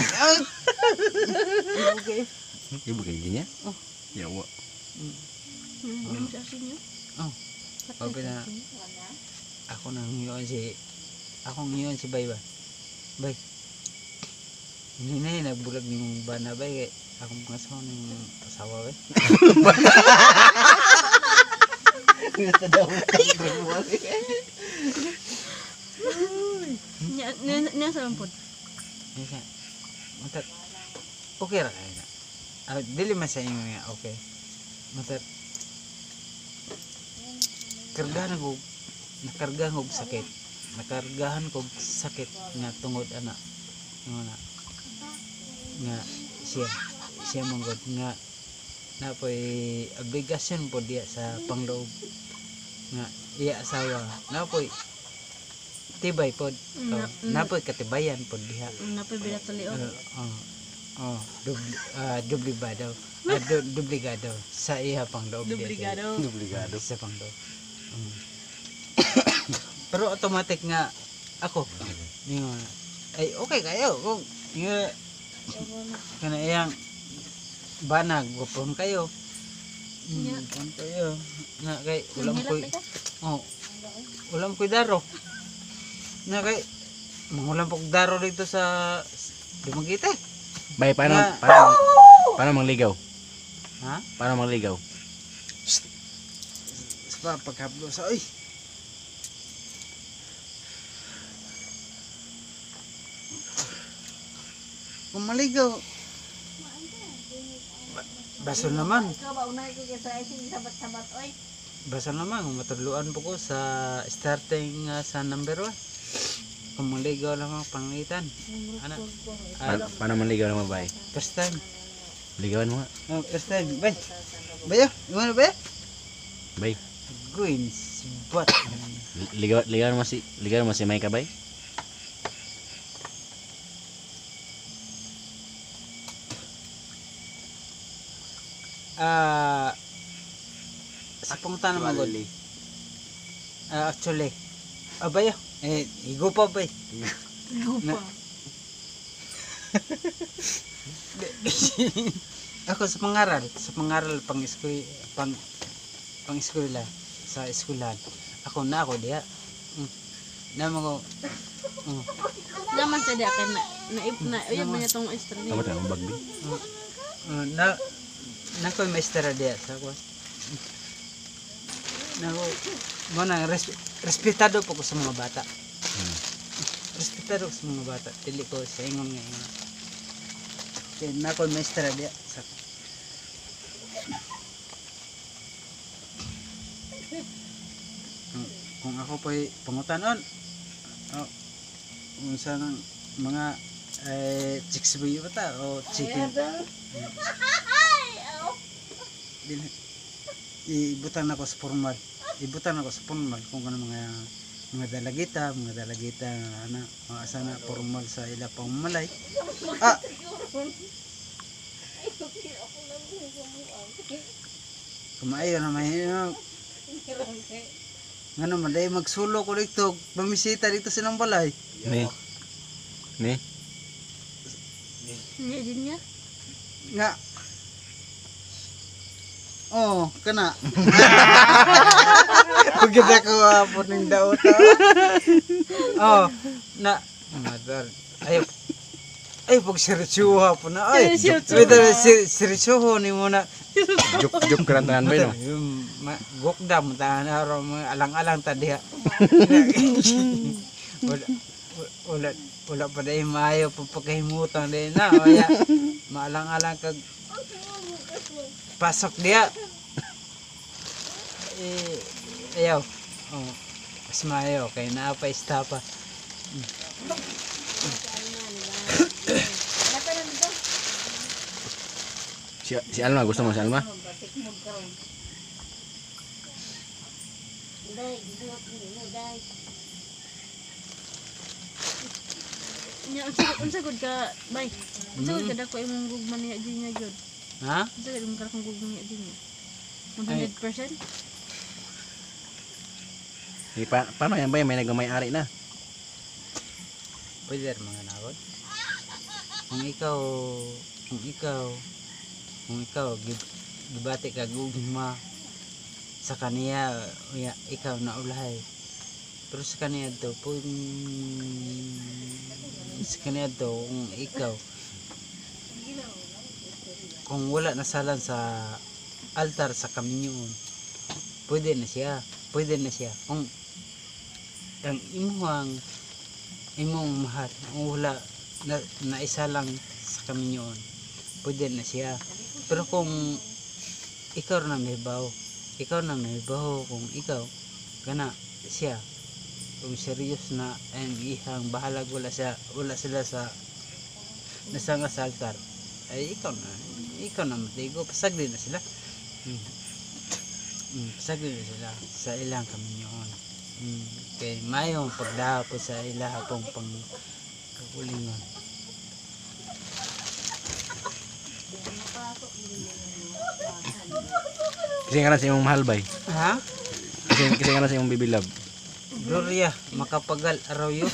Ibo kayo. Ibu kayak gini ya? Ya, Wak. Ano siya sa inyo? Oh. Sabi na ako nang ngayon si Bay ba? Bay. Hindi na yun, nagbulag ni mong bana bay. Akong pangasawa ng asawa bay. Niya sa lampod. Yan siya. Matat. Okay ra kayo na. Dili man sa inyo nga okay. Matat. Kargahan ko. Nakargahan ko sakit. Nakargahan ko sakit nga tungod ana. Nga nga siya manggod nga napoy obligasyon po diya sa pangloob nga iya asawa napoy tibay pod napoy katibayan pod diha Napoy bilat sa liog. dubligado sa iya pangloob diya. Dubligado. Duplicado. Sa pangloob. Pero automatic nga ako ningon ay okay kayo kung nga kana iyang banag gupon kayo. Gupon kayo. Nga kay ulam koy. Oh. Ulam koy daro. Nga kay mangulam pog daro dito sa Dumaguete. Bay, paano, Nga- paano mangligaw? Ha? Paano mangligaw? Sa pagkablo sa oy. Kung maligaw. Baso naman. Ikaw ba unay ko kay sa isin sabat-sabat oy. Basta naman, matudluan po ko sa starting sa number 1. Kung maligaw lang ang pangitan. Ano? Paano manligaw naman, bay? First time. Ligawan mo nga. Oh, first time. Bay. Bayo, gimana ba? Bay, Green spot. ligawan mo si Maika, bay? Sa pungutan naman god. Actually. Bayo. Higo pa bay. Lupa. Ako sa pangaral pang eskwela sa eskwelahan. Ako diya. Naman ko. Naman sa di akin na uyab man itong extra niya. Kamu ang bagbi? Na ko maestera diya sa ko. Nako mana respetado po ko sa mga bata. Respetado ko sa mga bata. Dili ko sa ingon nga ingon. Kaya na ko maestera diya sa kung ako po'y pangutanon unsa nang mga chicks ba yun ta o chicken Dili. Ibutan ako sa formal kung ano mga dalagita ana mga asana formal sa ila pamamalay kumaayo na may ngano man day magsulo ko dito bamisita dito sa nang balay Ni. Niya din niya. nga kana pagkita ko po ng daot na madal ay pag siritsuha po na ay siritsuha ni mo na Juk kerantangan bay, no? gokda mo tahan araw mga alang-alang tadiha wala pa dahil maayo pagpakahimutan din na kaya maalang-alang kag pasok dia ayaw mas maayo kay naapa istapa Si Alma, gusto mo si Alma? Nya unsa gud ka bay? Unsa gud ka dako imong gugman niya di niya gud? Ha? Unsa gud imong karakong gugman niya di niya? 100%? Paano yan ba may nagmamay-ari na? Pwede rin mga nakod. Kung ikaw, gibati ka gugma sa kaniya, ikaw na ulahay. Pero sa kaniya to, kung ikaw, kung wala nasalan sa altar sa kaminyoon, pwede na siya. Kung ang imong mahal, kung wala na isa lang sa kaminyoon, pwede na siya. Pero kung ikaw na may baho kung ikaw gana siya, kung serious na ang ihang bahalag, wala sila sa nasanga sa altar, ay ikaw na matigo, pasagli na sila. Pasagli na sila sa ilang kaminyoon. Kay mayong pagdahapon sa ilang pong pangkakulingon. Kasi nga na sa imong mahal bay. Ha? Kasi nga na sa imong bibilab. Gloria, makapagal araw yun.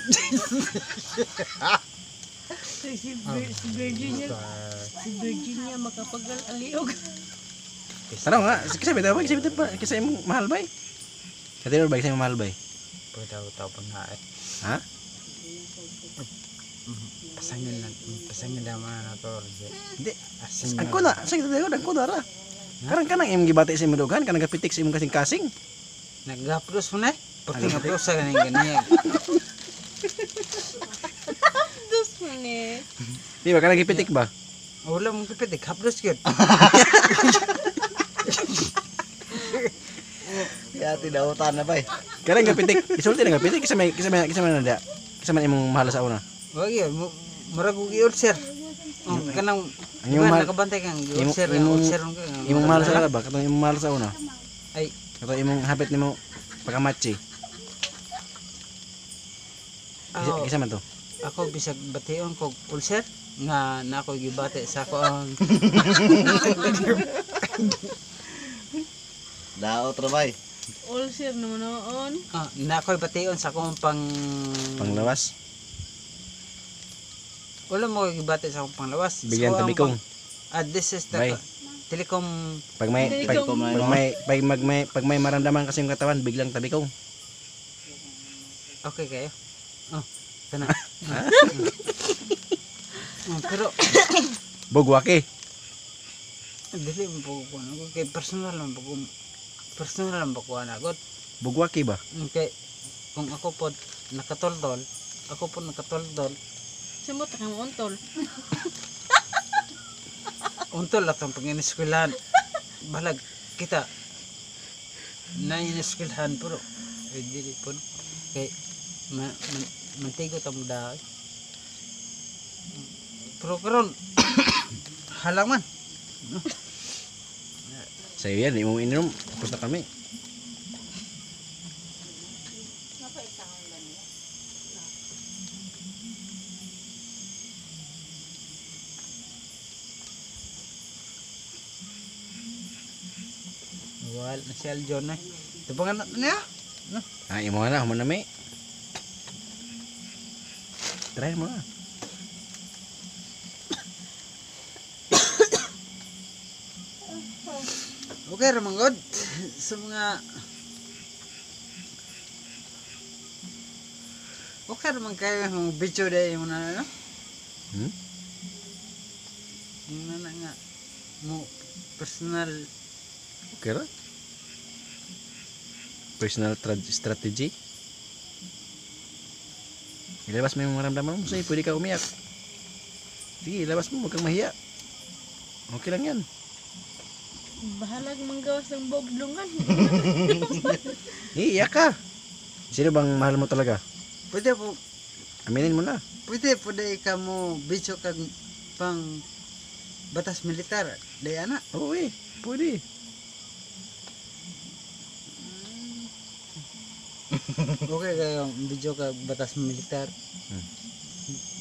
Si Virginia makapagal aliog. Ano nga? Kasi bitaw ba? Kasi imong mahal bay. Kasi ba sa imong mahal bay? Pagdaw pa na eh. Ha? Pasangin naman na to. Hindi. Asin Ako na, sige tayo, ako na ra. Karang kanang imong gibati sa imong dugan, kanang gapitik sa imong kasing-kasing. Nag-upload mo na eh. Porque nga sa ganyan. Dos man eh. Di ba kanang gipitik ba? Wala mong kapit, upload yun. Ya tinautan na bay. Kanang gapitik, isulti na gapitik kasi may nada. Kasi man imong mahal sa una. Wag yun, maragog i-ulcer. Kanang, Ang diba, imong mahal, nakabantay kang i-ulcer. imong mahal sa ba? Katong imong mahal sa una. Ay, Katong imong hapit nimo pagkamatchi. Kisa man to. ako bisag bation ko ulcer nga na ako gibate sa ako ang Daot ra bay. Ulcer naman noon. na ako bation sa akong Panglawas. wala mo gibate sa akong panglawas. Bigyan So, ang tabikong. this is the Bay. telecom. Pag may maramdaman kasi yung katawan, biglang tabikong. Okay kayo. Kana. Pero Bugwaki. dili mo po ko ano kay personal lang po ko anagot. Bugwaki ba? Okay. Kung ako po nakatoldol, Simot kang untol. untol atong pag-ineskwelahan. Balag kita na ineskwelahan pero dili po kay mantigo ta mo daw. Pero karon halaman. Sa'yo yan, di mo ininom. Tapos na kami. Wal na si Aljon na. Tubangan na niya. Ah, imo na, humanami. Try mo na. Okay ramang god sa mga okay ramang kayo yung video day mo na ano? Yung na nga mo personal Okay ra? Personal strategy. Ilabas mo yung maramdaman mo. Sa'yo, pwede ka umiyak. Sige, ilabas mo. Huwag kang mahiya. Okay lang yan. Bahalag manggawas ng boblongan. Iiyak ka. Sino bang mahal mo talaga? pwede po Aminin mo na. pwede ka mo video kag pang batas militar day ana. Oo eh. Pwede. Okay kayo video kag batas militar.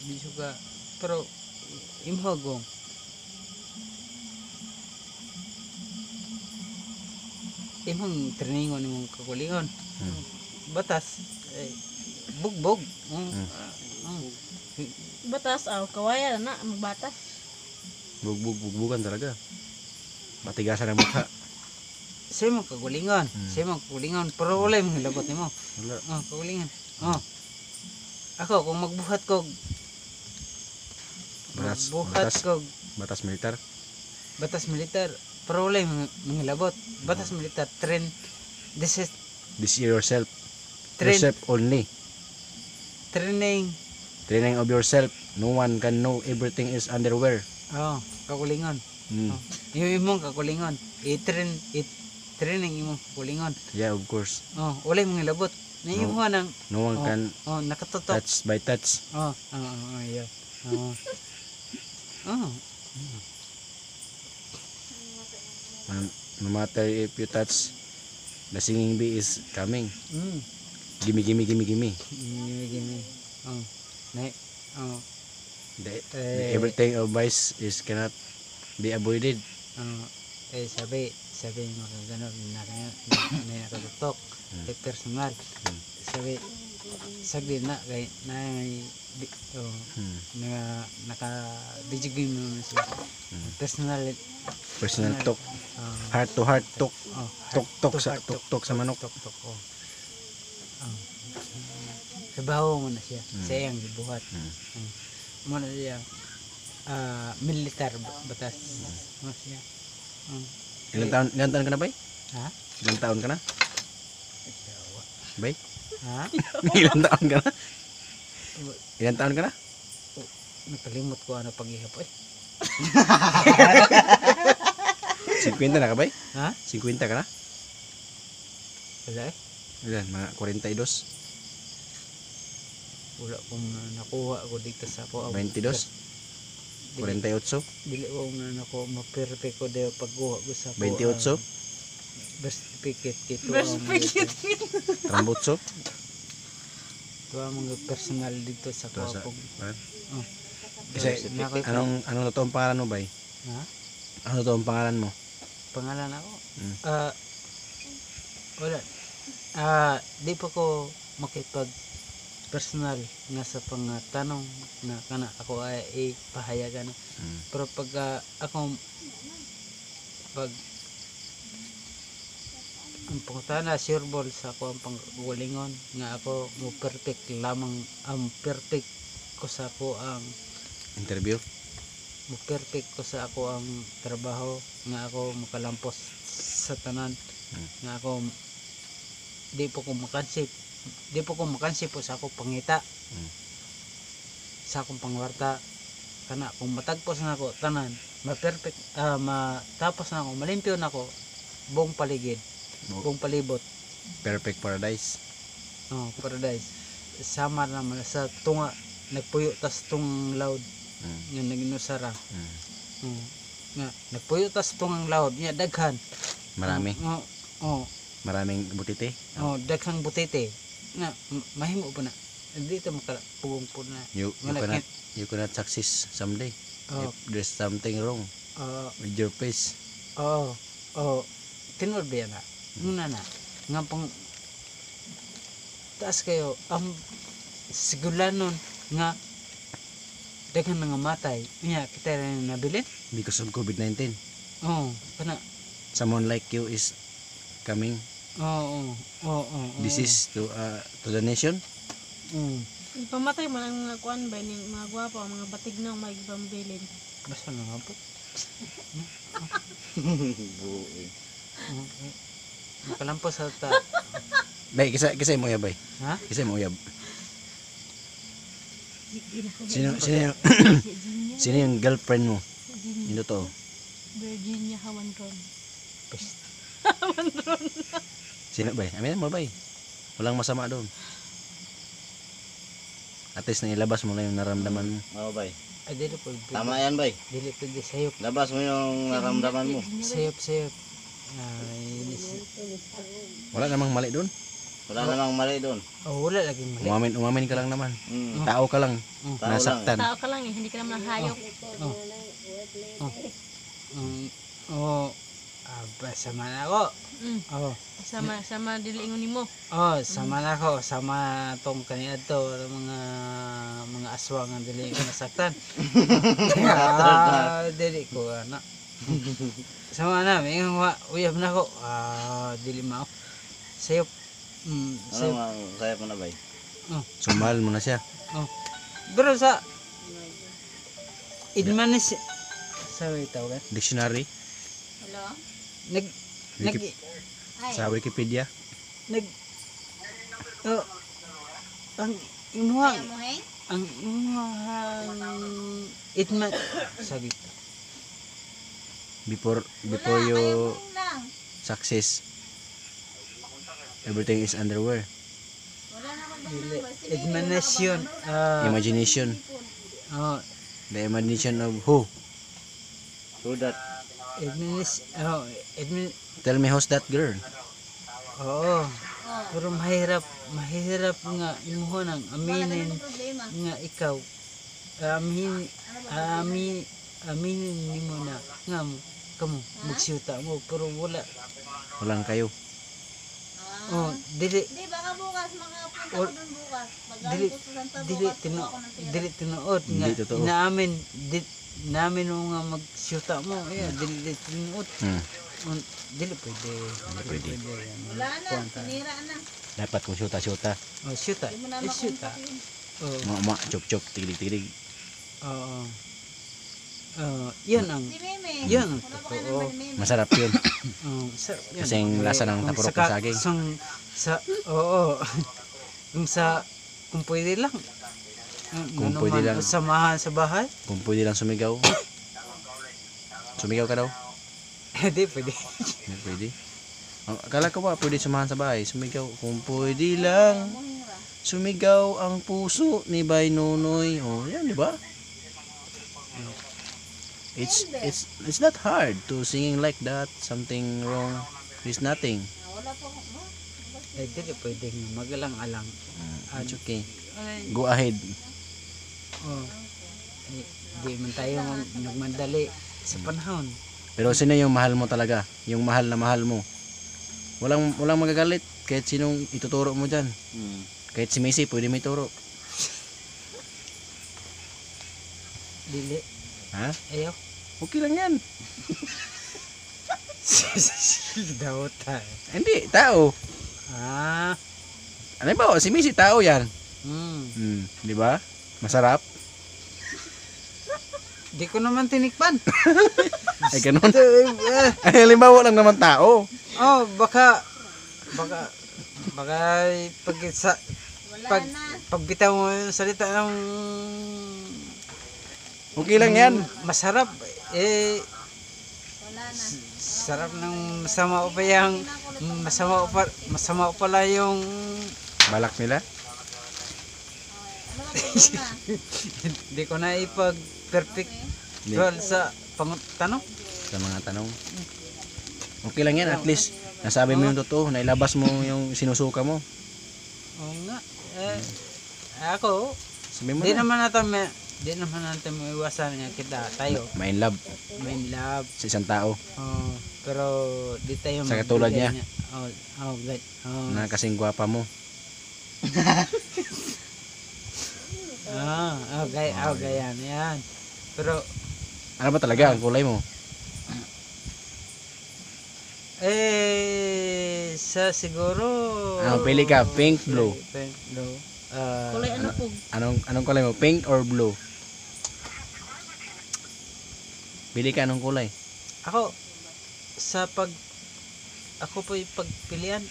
di suka pero imong gong imong trainingon imong kakulingon batas bugbog Batas, kawaya na, magbatas. Bugbugan talaga. Matigasan ang mukha. sa imong kakulingon pero wala imong hilabot nimo Wala. kakulingon ako kung magbuhat kog Batas militar. batas militar pero wala imong hilabot batas militar train this is This is yourself. train Yourself only. training Training of yourself. No one can know everything is underwear. kakulingon Mm. yung imong kakulingon training imong kakulingon Yeah, of course. wala imong hilabot na imong nang No one can nakatutok touch by touch. yeah No matter if you touch, the singing bee is coming. mm Gimme. Gimi. The everything of vice is cannot be avoided. Sabi mo gano'n nakatutok personal sabi sagdi na kay naka video game mo siya personal Personal talk. Heart to heart talk. Tok sa manok. Trabaho mo na siya sa iyang gibuhat mo na siya militar batas mo siya Ilang taon ka na, bay? ha Ilang taon ka na? Bay? ha Ilang taon ka na? Ilang taon ka na? nakalimot ko ano paghihap 50 na ka, bay? ha 50 ka na? wala Ilan? Mga 42? wala kong nakuha ko dito sa ako 22? 48? dili ko nga nako ma-perfect ko daw pagkuha ko sa 28? birth certificate kito Trambutso? ito ang mga personal dito sa Ito sa... kuha kong Kasi, Nakita- anong totoong pangalan mo, bay? ha Ano totoong pangalan mo? pangalan ako Mm. wala di pa ko makipag personal nga sa pangatanong na kana ako ay ipahayagan pero pag ako pag ang pangutana sure ball sa ako ang panggulingon nga ako mo perfect lamang ang perfect ko sa ako ang Interview? mo perfect ko sa ako ang trabaho nga ako makalampos sa tanan nga ako di po ko makansip po sa ako pangita sa akong pangwarta kana kung matagpos na ako tanan ma-perfect matapos na ako malimpyo na ako buong paligid buong palibot Perfect paradise. paradise sama naman sa tunga nagpuyo tas tung loud nga naginusara nga nagpuyo tas tungang loud nya daghan Marami. Maraming butite. daghang butite nga mahimo pa na dito makapugong po na You Wala, cannot success someday. If there's something wrong with your face. tinod ba yan na muna na nga pang taas kayo ang sigulanon nga daghan nga matay niya kita rin nabilin Because of COVID-19. kana Someone like you is coming. Disease to the nation. Pamatay man ang mga kuan ba ning mga gwapo, ang mga batig na may pambilin. basta na nga po nakalampos sa ta Bay, kisa mo uyab, bay. ha Kisa mo uyab. Sino yung sino yung girlfriend mo? Ino to. Virginia Hawandron. Sino, bay? Amin mo, bay. Walang masama doon. At least nailabas mo na yung naramdaman mo. Oo, bay. ay dili po Tama yan, bay. dili po di sayop Labas mo yung naramdaman mo. sayop ay Wala namang mali doon. Wala namang mali doon. Oh, wala lagi mali. Umamin ka lang naman. Mm. Tao ka lang. Tao Nasaktan. Tao ka lang eh, hindi ka naman hayop. Oh, sama na ako. Mm. Oh, Sama dili ingon nimo. sama na ako. Sama tong kaniadto mga aswang ang dili ko nasaktan. Dili ko ana. Sama na, may uyab na ako. Dili mao. Sayop. Ano Sayop. nga, kaya mo na ba? Sumal mo na siya. Pero sa Idmanis sa tawag Dictionary Hello? nag nag sa Wikipedia. oh, ang imuhang Kaya mo, hey? ang imuhang Idman sabi Before Wala, you kayo lang. success, everything is underwear. Wala na akong number. Sige, Admonition Imagination. oh The imagination of who? So that, Tell me who's that girl? oo Oh, pero mahirap nga imuhon ang wala ka aminin namang problema. nga ikaw aminin nimo na nga kamo magsyuta mo pero wala Walang kayo. oh dili Hindi, baka bukas, makapunta ko Or- dun bukas. Pag dili galing ko sa Santa dili bukas, kuha ko ng pera. dili tinuod nga Hindi totoo. inaamin namin mo nga magsyuta mo dili tinuod dili pwede pwede. Wala na, sinira na. Dapat kung syuta-syuta. oh syuta Hindi mo na syuta makontak yun. oh Ma, chok-chok, tigilig-tigilig. oo yan ang Si Meme. yan ang Wala ba kayo totoo number ni Meme? Masarap yun. sarap yan. Kasing lasa ng Kung tapurok saka- ng saging. oo. Kung pwede lang. Kung pwede lang. Samahan sa bahay. Kung pwede lang sumigaw. Sumigaw ka daw? Hindi pwede. Hindi pwede. Akala ko ba pwede sumahan sa bahay? Sumigaw. Kung pwede lang. Sumigaw ang puso ni Bay Nonoy. Oh, yan, di ba? It's not hard to singing like that. Something wrong. There's nothing. Wala po. Hindi pwede. Magalang-alang. It's okay. Ay, Go ahead. oh. Di man tayo nagmandali sa panahon. Pero sino yung mahal mo talaga? Yung mahal na mahal mo. Walang magagalit kahit sinong ituturo mo dyan. Kahit si Macy pwede may turo. Dili. Ha? Ayaw. Okay lang yan. Daw tayo. Hindi, tao. Ano ba? Si Macy tao yan. Di ba? Masarap. Di ko naman tinikpan. Ay ganun. Ay halimbawa lang naman tao. Oh, baka Wala na. pagbitaw mo yung salita ng Okay lang yan. masarap Wala na. sarap ng masama pa pala yung Balak nila. Ano ba problema? hindi ko na ipag perfect Hindi. well sa tanong. Sa mga tanong. Okay lang yan. At least nasabi mo yung totoo. Nailabas mo yung sinusuka mo. Oo nga. Ako, Sabi mo di na. naman natin maiwasan nga kita tayo Main love may love. sa isang tao. Pero di tayo Sa katulad magbigay niya. na- Na kasing gwapa mo. ganyan yan. Pero Ano ba talaga ang kulay mo? sa siguro Pili ka, pink, blue. Pink, blue. Kulay ano po? Anong kulay mo? Pink or blue? Pili ka anong kulay? Ako po yung pagpilian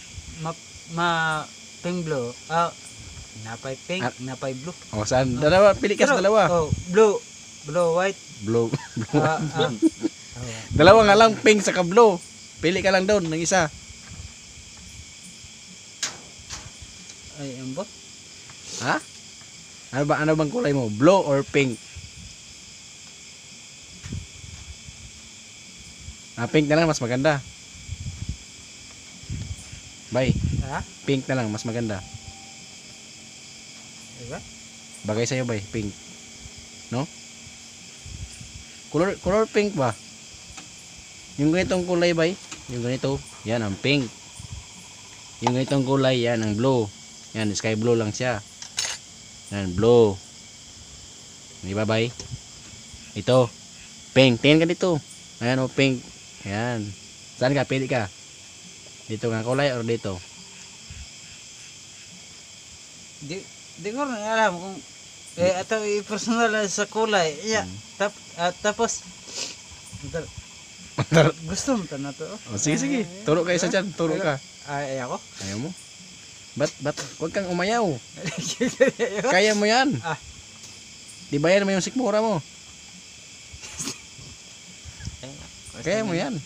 pink blue. Napay pink, napay blue. O saan? Dalawa, pili ka sa dalawa. Blue, white. Blue. oh. Dalawa nga lang, pink sa blue. Pili ka lang doon ng isa. Ay, ano ba? Ha? Ano bang kulay mo? Blue or pink? Pink na lang mas maganda. Bye. Ha? Pink na lang, mas maganda. Diba? Bagay sa'yo, bay. Pink. No? Color pink ba? Yung ganitong kulay, bay. Yung ganito, yan ang pink. Yung ganitong kulay, yan ang blue. Yan, sky blue lang siya. Yan, blue. Di ba, bay? Ito, pink. Tingin ka dito. Ayan, oh, pink. Yan. Saan ka? Pili ka. Dito nga kulay or dito? Di ko rin alam kung ato i-personal na sa kulay. Yeah. Tapos gusto mo na to. Oh, sige. Turo ka isa dyan. Turo ka. Ay ako. Ayaw mo? Ba't? Huwag kang umayaw. Kaya mo yan. Ah. Di bayan mo yung sikmura mo. Kaya mo yan.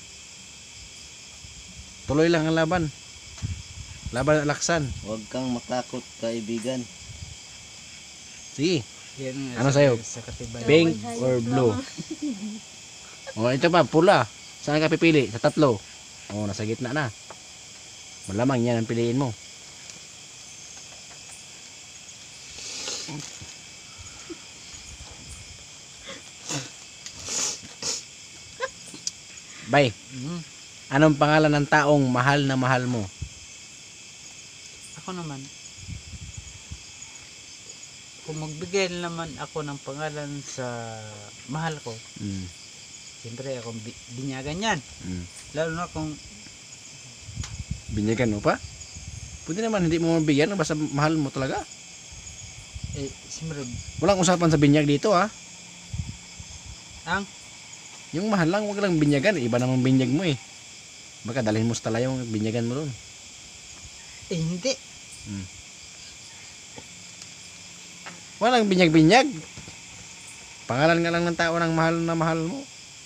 Tuloy lang ang laban. Laban at laksan. Huwag kang matakot, kaibigan. Sige. Yan nga Ano sa'yo? Sa katibayan. Pink or blue? O ito pa, pula. Saan ka pipili? Sa tatlo. O, nasa gitna na. Malamang yan ang piliin mo. Bay, Mhm. anong pangalan ng taong mahal na mahal mo? Ako naman. Kung magbigay naman ako ng pangalan sa mahal ko, Mm. siyempre akong binyagan yan. Mm. Lalo na kung Binyagan mo pa? Pwede naman hindi mo mabigyan basta mahal mo talaga. siyempre Walang usapan sa binyag dito ha. ang Yung mahal lang, wag lang binyagan. Iba namang binyag mo eh. Baka dalhin mo sa tala yung binyagan mo doon. hindi. Walang binyag-binyag. Pangalan nga lang ng tao ng mahal na mahal mo.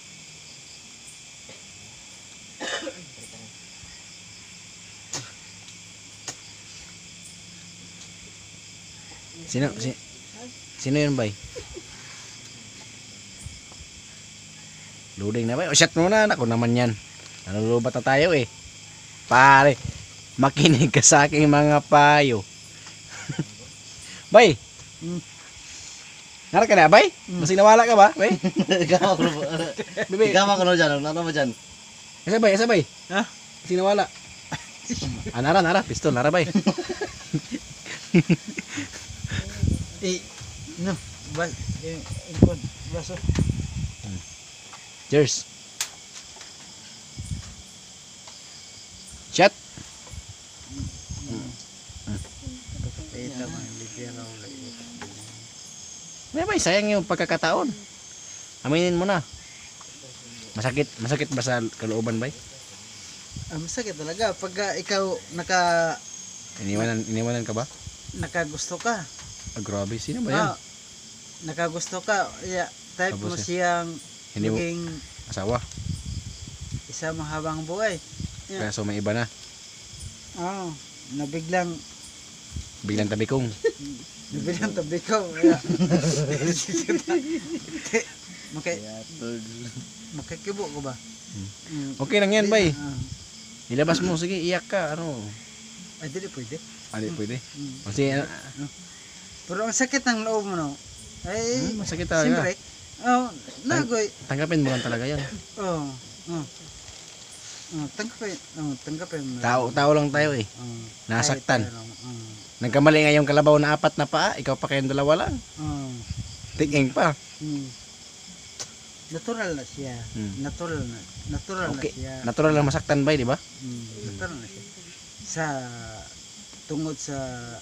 Sino yun, bay? Loading na ba? O shot muna, ako naman yan. Nalulubat na tayo eh. Pare, makinig ka sa aking mga payo. Bay! Nara ka na, bay? Masing nawala ka ba, bay? Ikaw ako Bibi, dyan. Ano mo dyan? asa bay? Ha? Masing nawala. Nara, pistol, nara bay. No, baso. Cheers. Shot. Ito man, bigyan ako ulit. May bay, sayang yung pagkakataon. Aminin mo na. Masakit ba sa kalooban, bay? Masakit talaga pag ikaw Iniwanan ka ba? nakagusto ka. Ah, grabe, sino ba yan? Nakagusto ka, type mo Tapos, siyang Hindi mo maging asawa. isa mahabang buhay. Kaya so may iba na. Oo, nabiglang Biglang tabi kong. tabi ko. Makikibo ko ba? Okay lang yan, bay. Ah. Ilabas mo, sige, iyak ka. Ano? Ay, dili pwede. Hindi pwede. Mm. Kasi, Pero ang sakit ng loob mo, no? Ay, masakit talaga. siyempre, nagoy. Tanggapin mo lang talaga yan. Tanggapin mo. Tao lang tayo eh. Nasaktan. Kahit ano, Nagkamali nga yung kalabaw na 4 na paa, ikaw pa kayong 2 lang. Tinging pa. Natural na siya. Natural na Okay. siya. Natural lang masaktan ba, di ba? Natural na siya. Tungod sa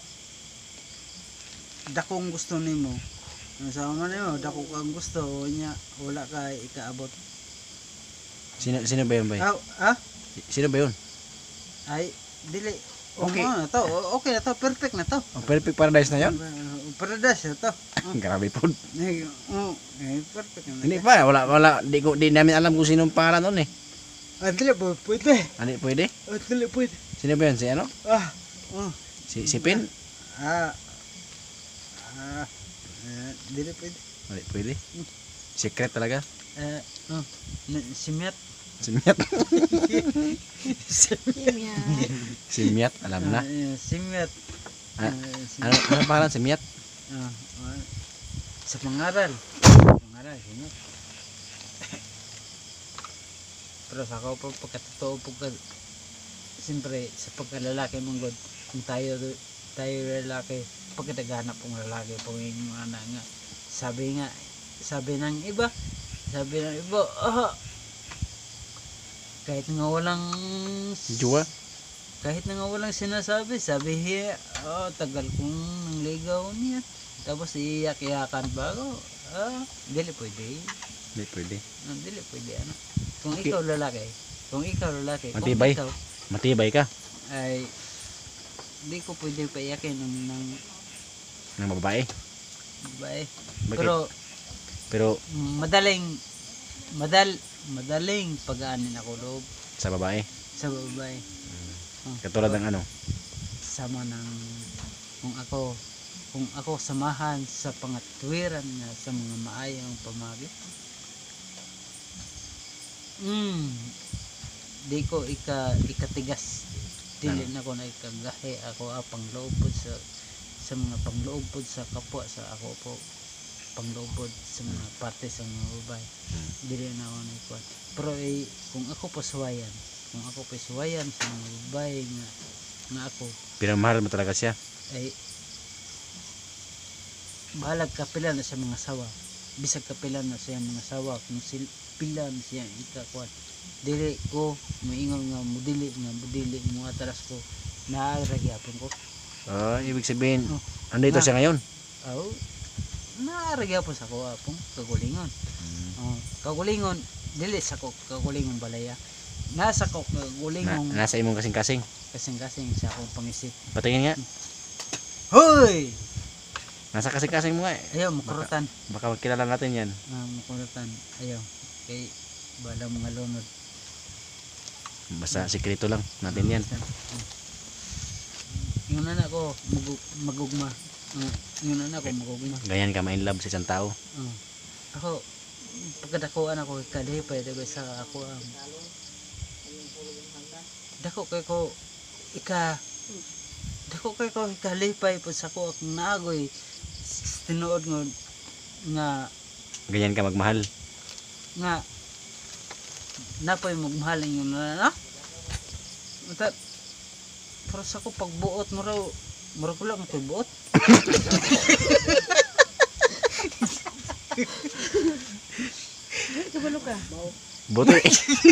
dakong gusto nimo. Sa man nimo, dako kang gusto niya, wala ka ikaabot. Sino ba yun, bay? Sino ba yun? Ay, dili. Okay. Okay na to, perfect na to. Oh, perfect paradise na yun? Paradise na to. Grabe po. Perfect na. Hindi pa, wala. Di namin alam kung sinong pangalan nun eh. Dili po, pwede. Ano, pwede? Dili pwede. Sino ba yun? Si ano? Si Pin? Dili pwede. Pwede. Secret talaga. Si Miat. Simyat. Simya. Simyat, alam na. Simyat. Ah, ano pangalan Simyat? Ah, ah, sa pangaral. Simyat. Pero sa ako po, pagkatotoo po ka, siyempre, sa pagkalalaki mong God, kung tayo lalaki, pagkataghanap pong lalaki, pong yung anak nga, sabi ng iba, kahit nga walang, Juwa. kahit nga walang sinasabi, sabi hiya, tagal kong nangligaw niya. Tapos iiyak-iyakan ba ako? Dili pwede. Hindi pwede. Dili pwede, ano. Kung Okay. ikaw lalaki, kung Matibay. ikaw Matibay ka ay hindi ko pwede paiyakin ng ng babae. babae. Bakit? Pero Madaling pag-aanin ako loob sa babae, sa babae. katulad ng ano? Sama ng kung ako samahan sa pangatwiran nga sa mga maayong pamagi. Di ko ikatigas. Dili na ko na ikagahi ako pangloobod sa mga pangloobod sa kapwa sa ako po pangloobod sa mga parte sa mga babae. Dili na ako na ikuan. Pero kung ako pasuwayan sa mga babae nga ako Pinamahal mo talaga siya. ay balag kapila na sa mga sawa, bisag kapila na siya mga sawa, kung pila na siya ikakuan, dili ko maingon nga mudili mo atras ko naaragyapon ko. Ibig sabihin, Oh. andito Na. siya ngayon. Naaragyapon sa ko apong kagulingon. Kagulingon dili sa ko kagulingon balaya, nasa ko kagulingon Nasa imong kasing-kasing. kasing-kasing sa akong pangisip. Patingin nga. Hoy, Nasa kasing-kasing mo nga eh. ayaw mukurutan. Baka magkilala natin yan. Mukurutan ayaw kay bala mga lunod. Basta sikreto lang natin yan. Yung anak ko magugma. Yung anak ko magugma. Ganyan ka ma-in love sa isang tao. Ako pagkadakuan ako kalipay dago sa ako dako kay ko kalipay po sa ko akong naagoy tinuod nga Ganyan ka magmahal. napoy magmahal yung na utat pero sa ko pagbuot mo raw ko lang ito buot. Kabalo ka. Buto eh.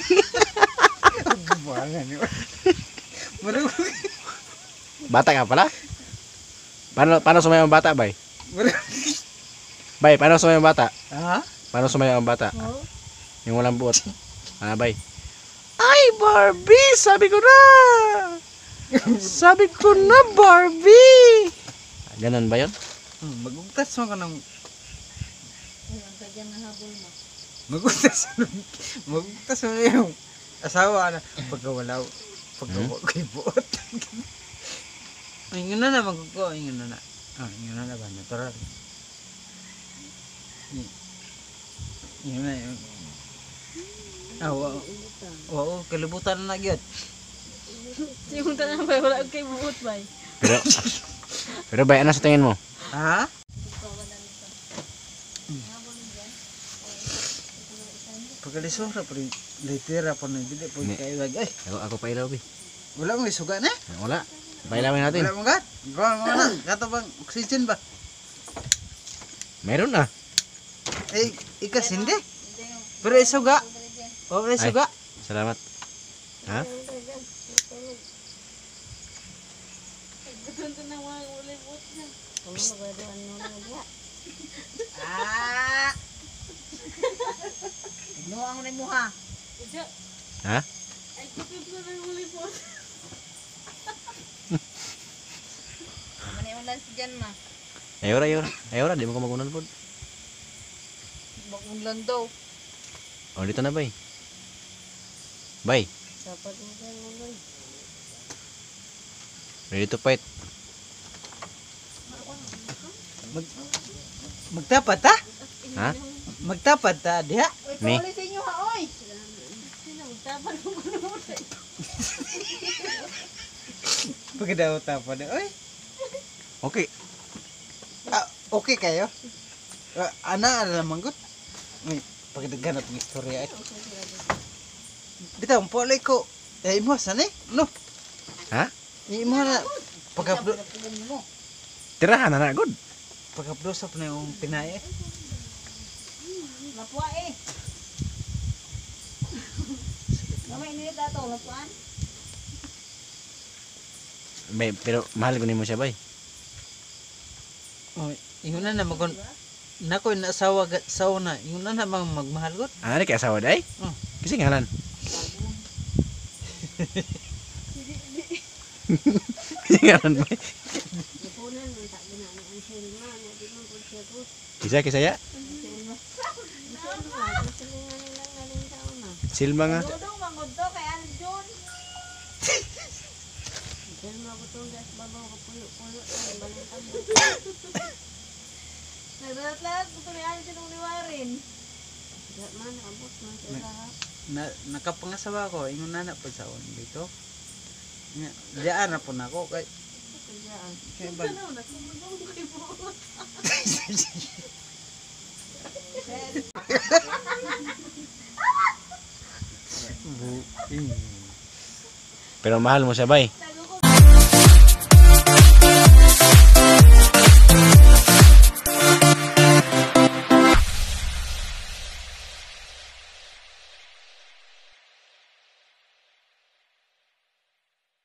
Bata ka pala? Paano sumayaw ang bata, bay? Bay, paano sumayaw ang bata? Paano sumayaw ang bata? Yung walang buot. Bay? Ay, Barbie! Sabi ko na! Sabi ko na, Barbie! Ganon ba yun? Magugtas mo ka ng Ayun, kagyan na habol mo. magugtas mo na yung asawa na pagkawala ko'y buot. Ayun na naman ko, ayun na ba, natural. Yun na yun. Oo, kalibutan na nagyot. Yung tanang bay, wala kay buot bay. Pero bay, ano sa tingin mo? Ha? Pagkalisura pa rin, litera pa rin, hindi po kayo lagay. Ako pa ilaw, bay. Wala mong isuga na? Wala. Pailawin natin. Wala mong gat? Gawin mo na, gato bang oxygen ba? Meron na. Ikas hindi. Pero isuga. O, isuga. Salamat. Ha? Ito na mga ulay buot niya. Kung magaduan mo na diha. Inuang na mo ha. Ija. Ha? Ay, kapit na ng ulay buot. Maniulan si Jan ma. Ayora, di mo ko magunan po. Bakulan daw. Dito na, bay. Bay, Dapat mo kayo ulan. ready to fight. Magtapat ha? Ha? Magtapat ha, diha? Uy, Ni? pauli sa inyo ha, oy. Pagdaw tapon. Oy, Okay. okay kayo? Ana naman gud. May pagdagan ng istorya ay. Bitaw pulay ko. Imo sa ni? No. Ha? Imo na pagaplo Tirahan na na good. pagaplo sa na yung pinay. Lapwa eh. Mamay nila dato, lapuan. Bay, pero mahal ko nimo siya bay. Oh, ingon na magon nako na asawa sawa na. Ingon na magmahal gud. Ano kay asawa day? Oh. Kasi ngalan. Ngalan bay. Lapunan, ang tak na ang Selma, na di man po siya po. Kisa ya. Silma nga. Dudong mangod to kay Aljun. Selma ko tong gas babaw ko puyo-puyo ang balintang. Nagdalat ko ni Aljun ng liwarin. Diyan man abot man sa lahat. Nakapangasawa ko ingon na pag saon dito. Diyan na po nako kay kay ba. Pero mahal mo siya bay.